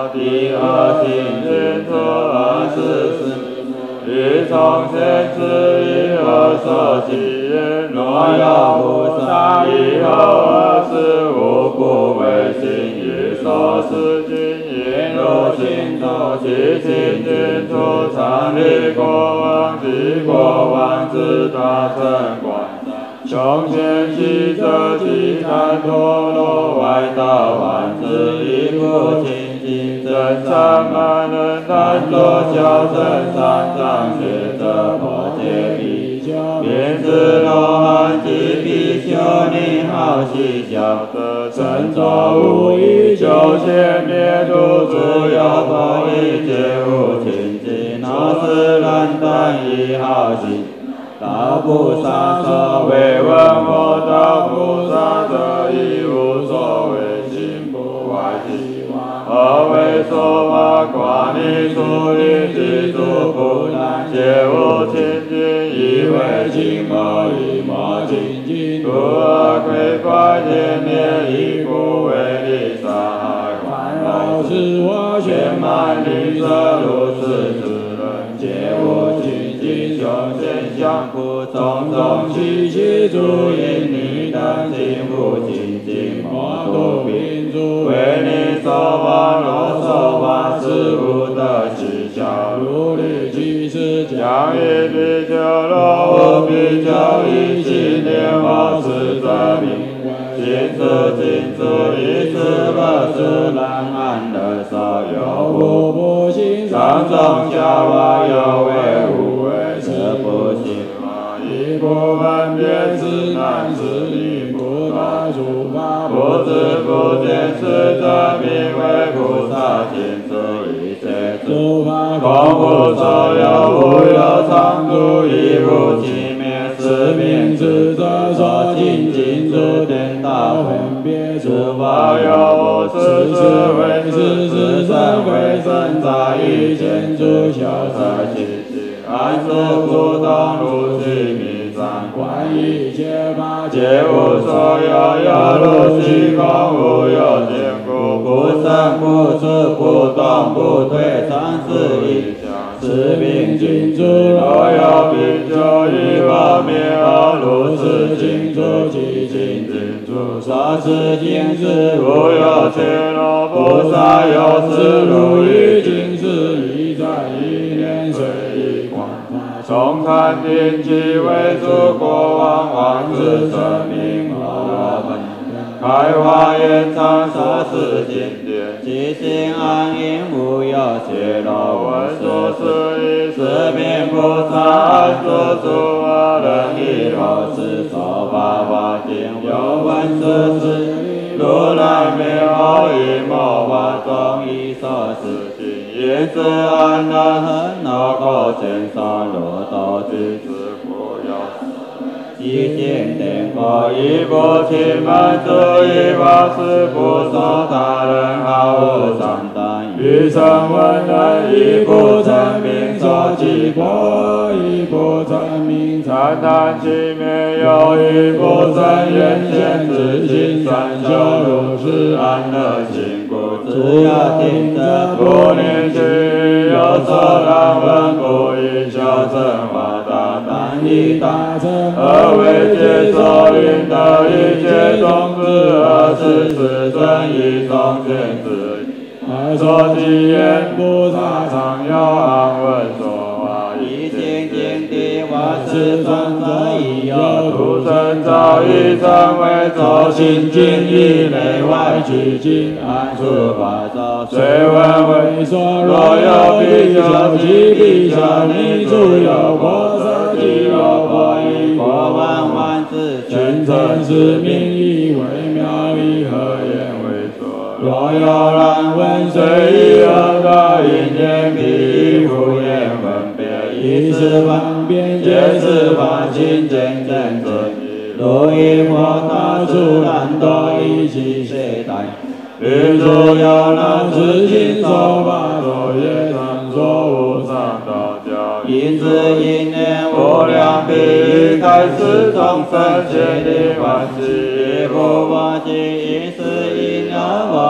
第二行进出二十四，一从前至一二所起因，若有菩萨以后二十五不为行一所是经因如行出其行进出常理国王及国王之大乘观。胸前起者即参陀罗外道万之一不清净真善满人但作小乘三藏学者破戒比丘遍知罗汉及比丘尼好喜小者乘作无一九千灭度诸有破一切无清净那是难但一好喜道菩萨所谓闻我道菩萨者亦无所谓心不外其外何为说法观你出离及诸不难皆无清净以为清莫以莫清净故而亏怪天灭以故为利杀害烦恼是我玄满离色如是之人皆无清净胸前相不种种习气诸因你等心不清净莫度贫诸为你所望若所望是无得其效如理其事将以比丘罗无比丘以心念我是者名心自尽自以是不是能安乐所有无不行上中下外有为无为是不行一不分别是难是一不得诸法不知不见是者名为菩萨行此一切诸法空无所有无有常住亦无其灭是名智者所清净诸颠倒分别诸法有无是是为是是身为身在一切诸小色习安是不动如其名三观一切法皆无所有有如虚空无有坚固不生不死不动不退三世一是名尽诸若有比丘以法灭而如是尽诸其尽尽诸所是尽是无有切罗菩萨有是如意尽是一在一念随意观法从禅定其为诸国王王子生命我们开华严常说是经典即心安隐无有切罗文殊是以是名菩萨安住诸恶人以后是说法华经有文殊是如来灭后以末法中以所是经因是安乐恒那个见所罗道之子不有一见天佛一不轻慢之一法是不受他人好恶善担于声闻人一不成名所起波一不成名惨淡其灭有一不成缘现之心三修如是安乐心故只要听着不念去有所难闻不以小乘法大但以大乘而为解所应得一切种子而是是真一种选之而所记言菩萨常有安稳说法一切见地万事存在已有土生造一成为周心经以内外取经安处法照虽闻为说若有比丘及比丘尼诸有波色即有波夷波万万字群称是名以微妙以何言为说若有然闻随意而得因缘彼复言分别以是方便皆是法心见真真如一佛他出难多一起谁待律诸有难自心说法所业常说无上道教因此因缘无量比开始众生皆力万事不法即因是因而我以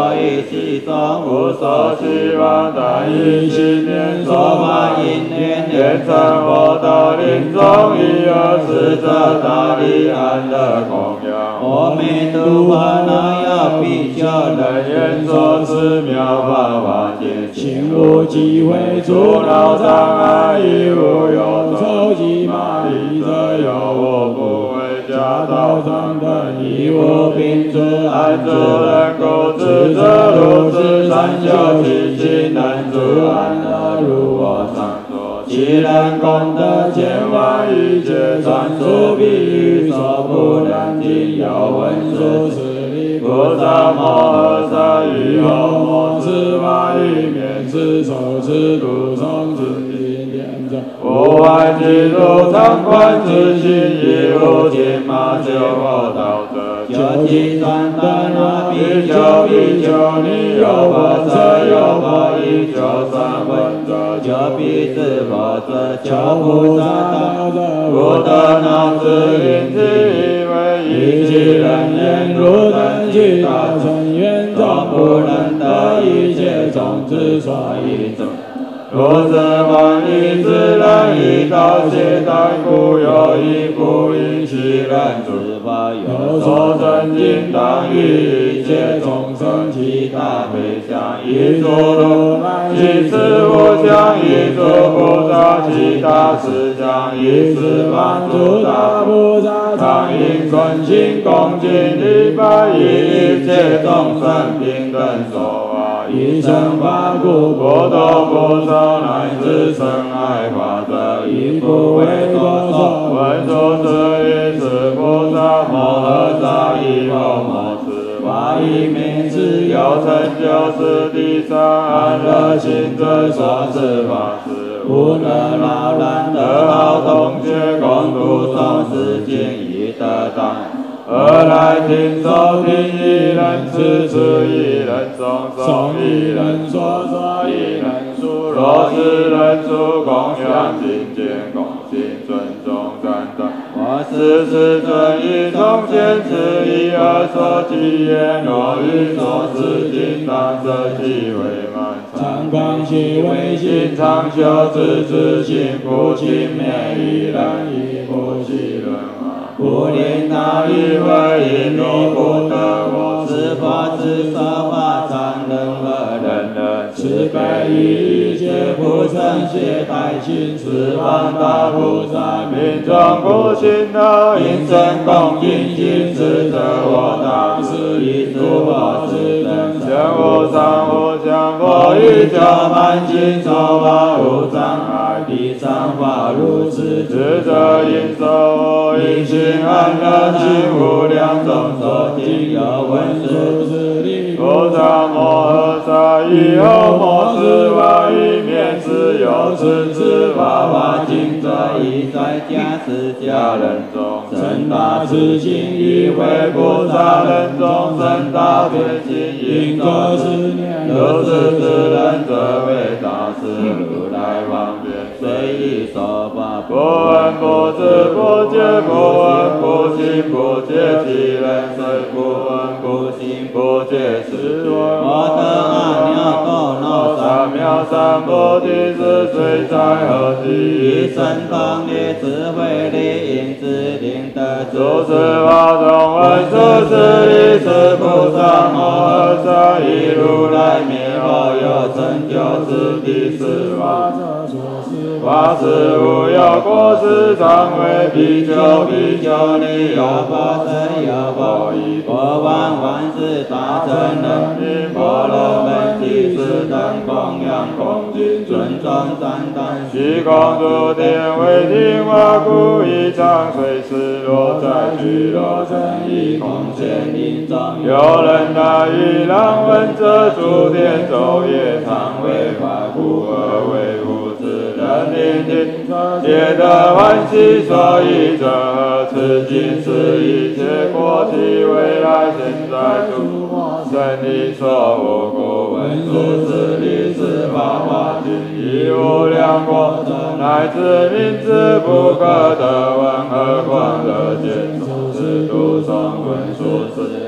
其中无所希望，但以信念所发因缘，愿成佛道林中一二使者大力安乐供养。阿弥陀佛，那要比丘人言说此妙法华经，请无机会诸脑障碍，亦无有抽集玛利者有我不为家道上等，亦无病之安住人故，此者如是三修其心能住安乐，如我上说。其人功德千万亿劫，传说比喻所不能听，有闻说此理。菩萨摩诃萨以后摩持法以面持受持度众自心念者，无外其如常观自心，亦无尽马修佛道者。求其传达那比丘比丘尼，有佛者有佛，以求三闻者，求彼之佛者，求菩萨道者，不得脑子因其以为以其人言如等去大乘愿中，不能得一切种子所依种。若是万一之人以道谢待故，有一不因其人之法，有所生尽当于一切众生其大悲相，以诸如来以此无相，以诸菩萨其大慈相，以此满足大菩萨常应顺心恭敬礼拜，以一切众生平等所以生法故，不多不少，乃至生爱法者，亦不为多说。闻说此于是菩萨摩诃萨以后摩持法以明智，有成就此地上安乐行者所持法事，无能老难得好同学，共度众世间已得当。而来听受听一人持持一人诵诵一人说说一人述，若是人数供养精简恭敬尊重赞叹。我是世尊以从前持一而说其言，若欲说是经当舍其为满。常光其为心，常修自自心，不轻蔑一人，亦不欺人。不令他以为因你不得我，是佛之说法，常人和人人慈悲于一切不生懈怠心，十方大菩萨命中不勤劳，因生恭敬心，是者我当是以诸佛之真相无上无相，佛于教满心说法无障碍，地上法如是，智者应受一心安乐心，无量众所听有闻说此理。菩萨摩诃萨以后摩持法以面持，有持此法华经者，已在家释迦人中生大慈心，以为菩萨人中生大悲心，应作是念，有是之人者为大师如来方便随意说法，不闻不知不觉，不闻不信不觉，其人虽不闻不信不觉，是我得阿耨多罗三藐三菩提是虽在何地，以神通力智慧力因智令得诸此法中闻说此理，是菩萨摩诃萨以如来灭后有成就此第四法者所示法是无有过失，常为比丘比丘尼有法身有佛以佛万万世大乘人民婆罗门第四等供养恭敬尊重赞叹，虚空诸天为听法故，以常随时落在俱罗城以空前林中，有人大于让闻者，诸天昼夜常为法故，而为护之人聆听皆得欢喜，所以者何此经是一切过去未来现在诸真理所无故，闻说此理是法华经，以无量国者，乃至明知不可得闻，何况乐见，是度众闻说此理。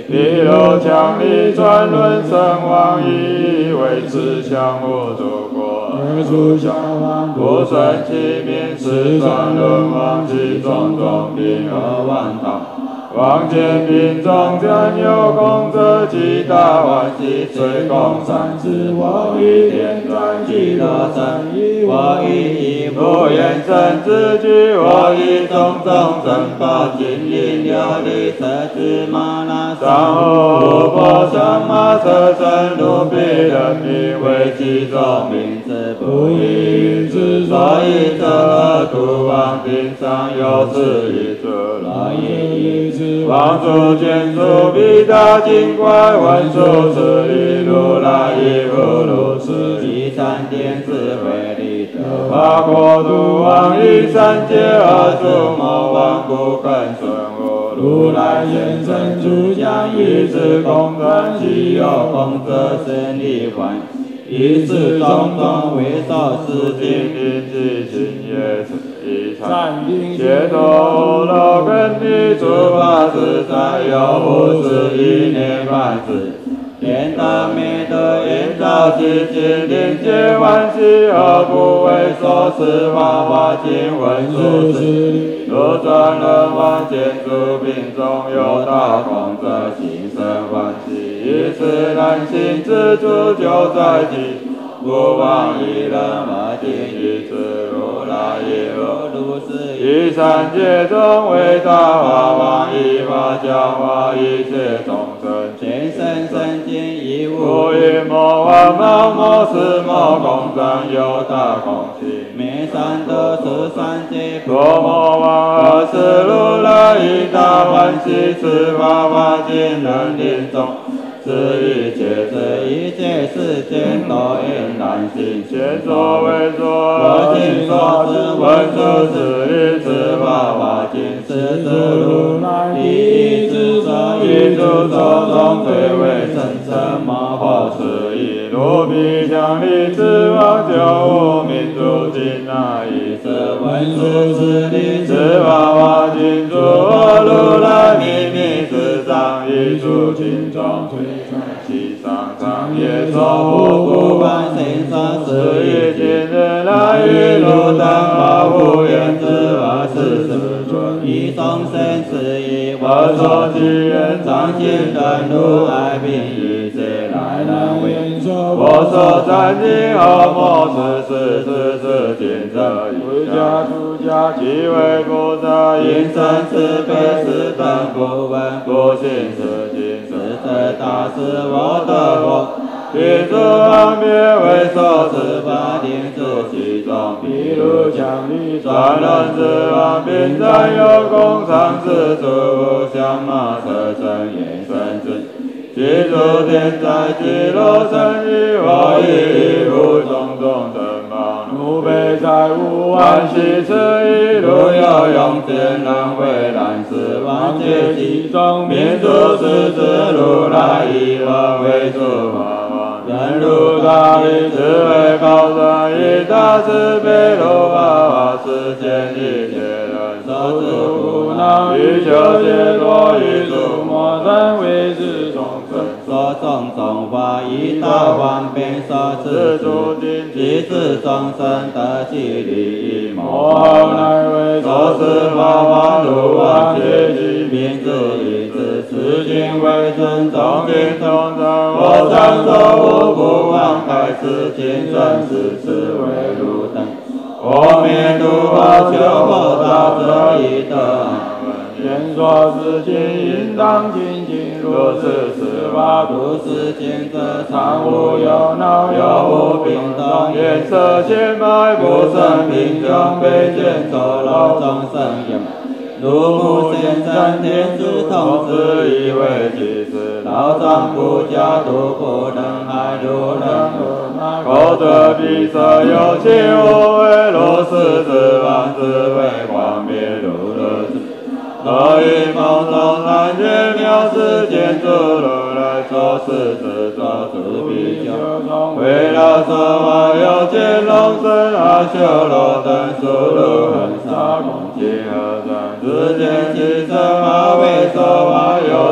地楼强力转轮圣王以为持相互诸国， 而出相王不顺其民，是转轮王其种种兵而万道。王见兵中将有功者，其大万喜随共三世。我以天转极乐身，我以一不言神之具，我以种种珍宝金银琉璃色之玛那上护波上马车身如彼人民为其中名字不一之所以这恶毒王顶上有此一者来也。王主见出必大精怪，文殊是以如来亦复如是，以三点智慧力得法国度王以三界而诸魔王不更顺我。如来现身主将以是功德，其有功德生力还。以是种种为受是经临其心也是一禅解脱无漏根地诸法自在有无是一念万事天得灭得应照其心灵皆欢喜而不为所持法华经文殊是如转轮王见诸病中有大功德心生欢喜以此难行之处就在其不忘一人而尽一次如来亦复如是以三界中为大法王以法教化一切众生全身身经一无一魔王毛魔是魔功长有大功行灭三得是三界多魔王而是如来以大欢喜此法华尽能临终是一切是一切世间都应难行，前所未作，我今所知文殊是以此法华经，是自如来第一之者，一诸手中最为甚深魔法是以如彼强力之王救无民族经那一是文殊是以此法华经，诸我如来秘密之上，一诸经中推。其上长夜所不不万行上是以今日来于如等而无言之而是世尊以众生是以我所其愿常行人如来并以此来人为我所赞经而莫是是是是见者出家出家即为菩萨因生慈悲是等不闻不信是经是这大事我得我具足方便为受持法定之其中譬如强力转轮之王并占有功常是诸相马车身延伸之其诸天在其罗身以我以无种种珍宝奴悲在无万喜此一如有用见能为难事万劫其中民族是之如来以我为诸法王人如大力智慧高深以大慈悲如法华世间一切人受诸苦恼欲求解脱于诸魔身为之众所种种法以大方便所持诸经即是众生得其利益摩后乃为所持法华如王劫其名字以至此经为尊众经众生我常说无不忘开此经生死是为如等我灭度而求佛道者以得言说是经应当精进如是是法度世间者常无有恼有无病痛颜色千百不生贫穷卑贱丑陋众生用如母先生天之童子以为其事老丈不教独不能爱如人口德必色有情无为如是之王智慧光灭如如是所以梦中三界妙世间诸如来所示之作诸比丘为了说法有见龙身阿修罗等诸如恒沙恭敬和尚只见其身而为说法有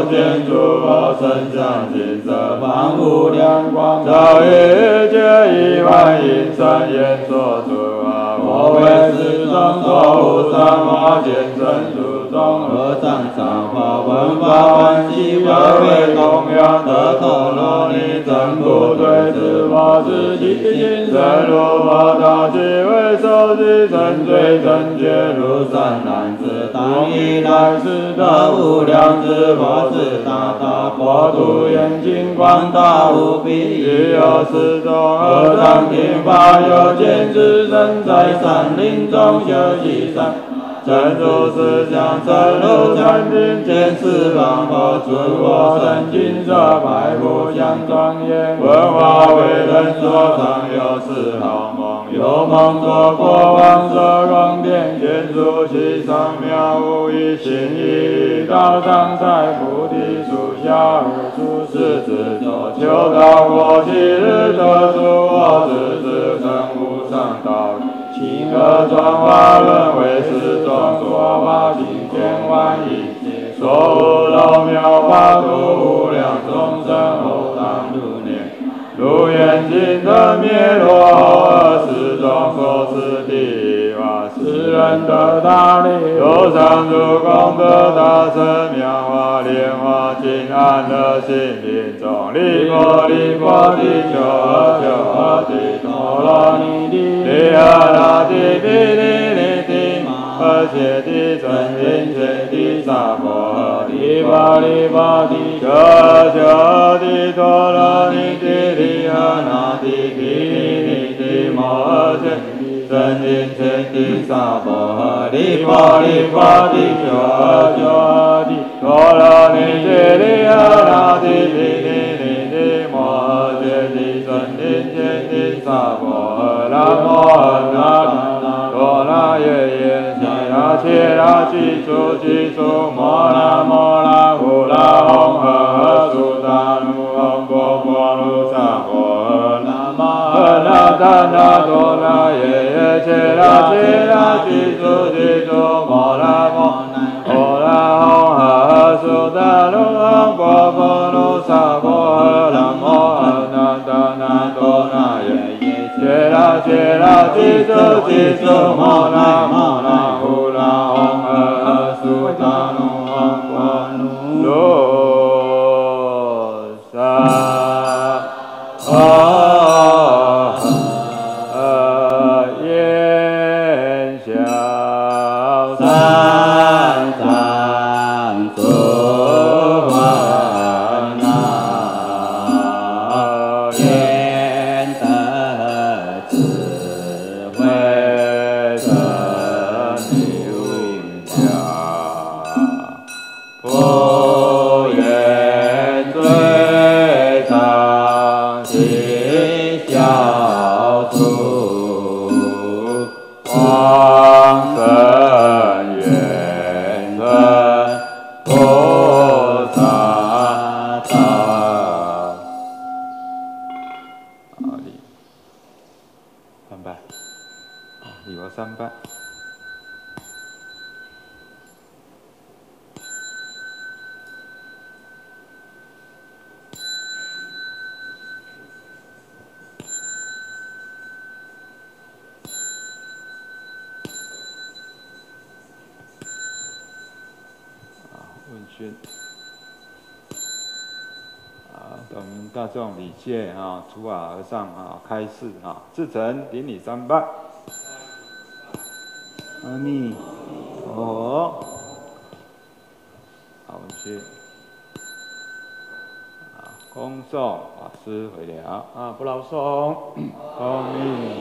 见诸佛身相金色般无量光，照一切一万因三言所住啊！我为世尊所无上法见真如中合掌上法闻法欢喜，为为供养得陀罗尼真不对治法自己心深如佛道即为受记成罪正觉如善男子当以来世的无量之佛是大大国土眼睛广大无比，亦有四种合掌听法，有见之身在山林中修习善。真如思想，真如禅定，见四方佛诸我身金色白无相庄严，文化为人所常有四好梦，有梦作国王色宫殿，建筑其上妙无一心意，道上在菩提树下而出世之作，求道过其日得诸我之子成无上道。其个转化轮为世众说法经千万亿，所无漏妙法度无量众生后当如念，如眼睛的灭落而世众所持地法，世人得大利，有上诸功德大乘妙法莲华经安乐心品中，离婆离婆地求阿求阿地陀罗尼地。利阿那提毗尼尼提玛，而且地真因切地萨婆利巴利巴地求求地陀罗尼地利阿那提毗尼尼提摩，而且真因切地萨婆利巴利巴地求求地陀罗尼地利阿那提毗尼尼提摩，而且地真因切地萨婆南无阿那多那耶耶悉拉切拉基础基础摩那摩那呼啦吽呵苏达努吽波波卢萨婆那摩呵那达那多那耶耶切拉切拉基础基础摩那摩摩那吽呵苏达努吽波波卢萨婆那摩呵那达那多那耶切拉切拉基础基础摩那摩那呼啦吽呵苏达努吽波卢萨阿呵言小三藏诸烦恼言得智慧真明了，不愿罪障悉消除，往生愿成菩萨道。好礼，三拜，礼佛三拜。问讯啊，等大众礼谢啊，出瓦而上啊，开示啊，至诚顶礼三拜。阿弥陀佛。好，问讯啊，恭送法师回了啊，不劳诵。阿弥。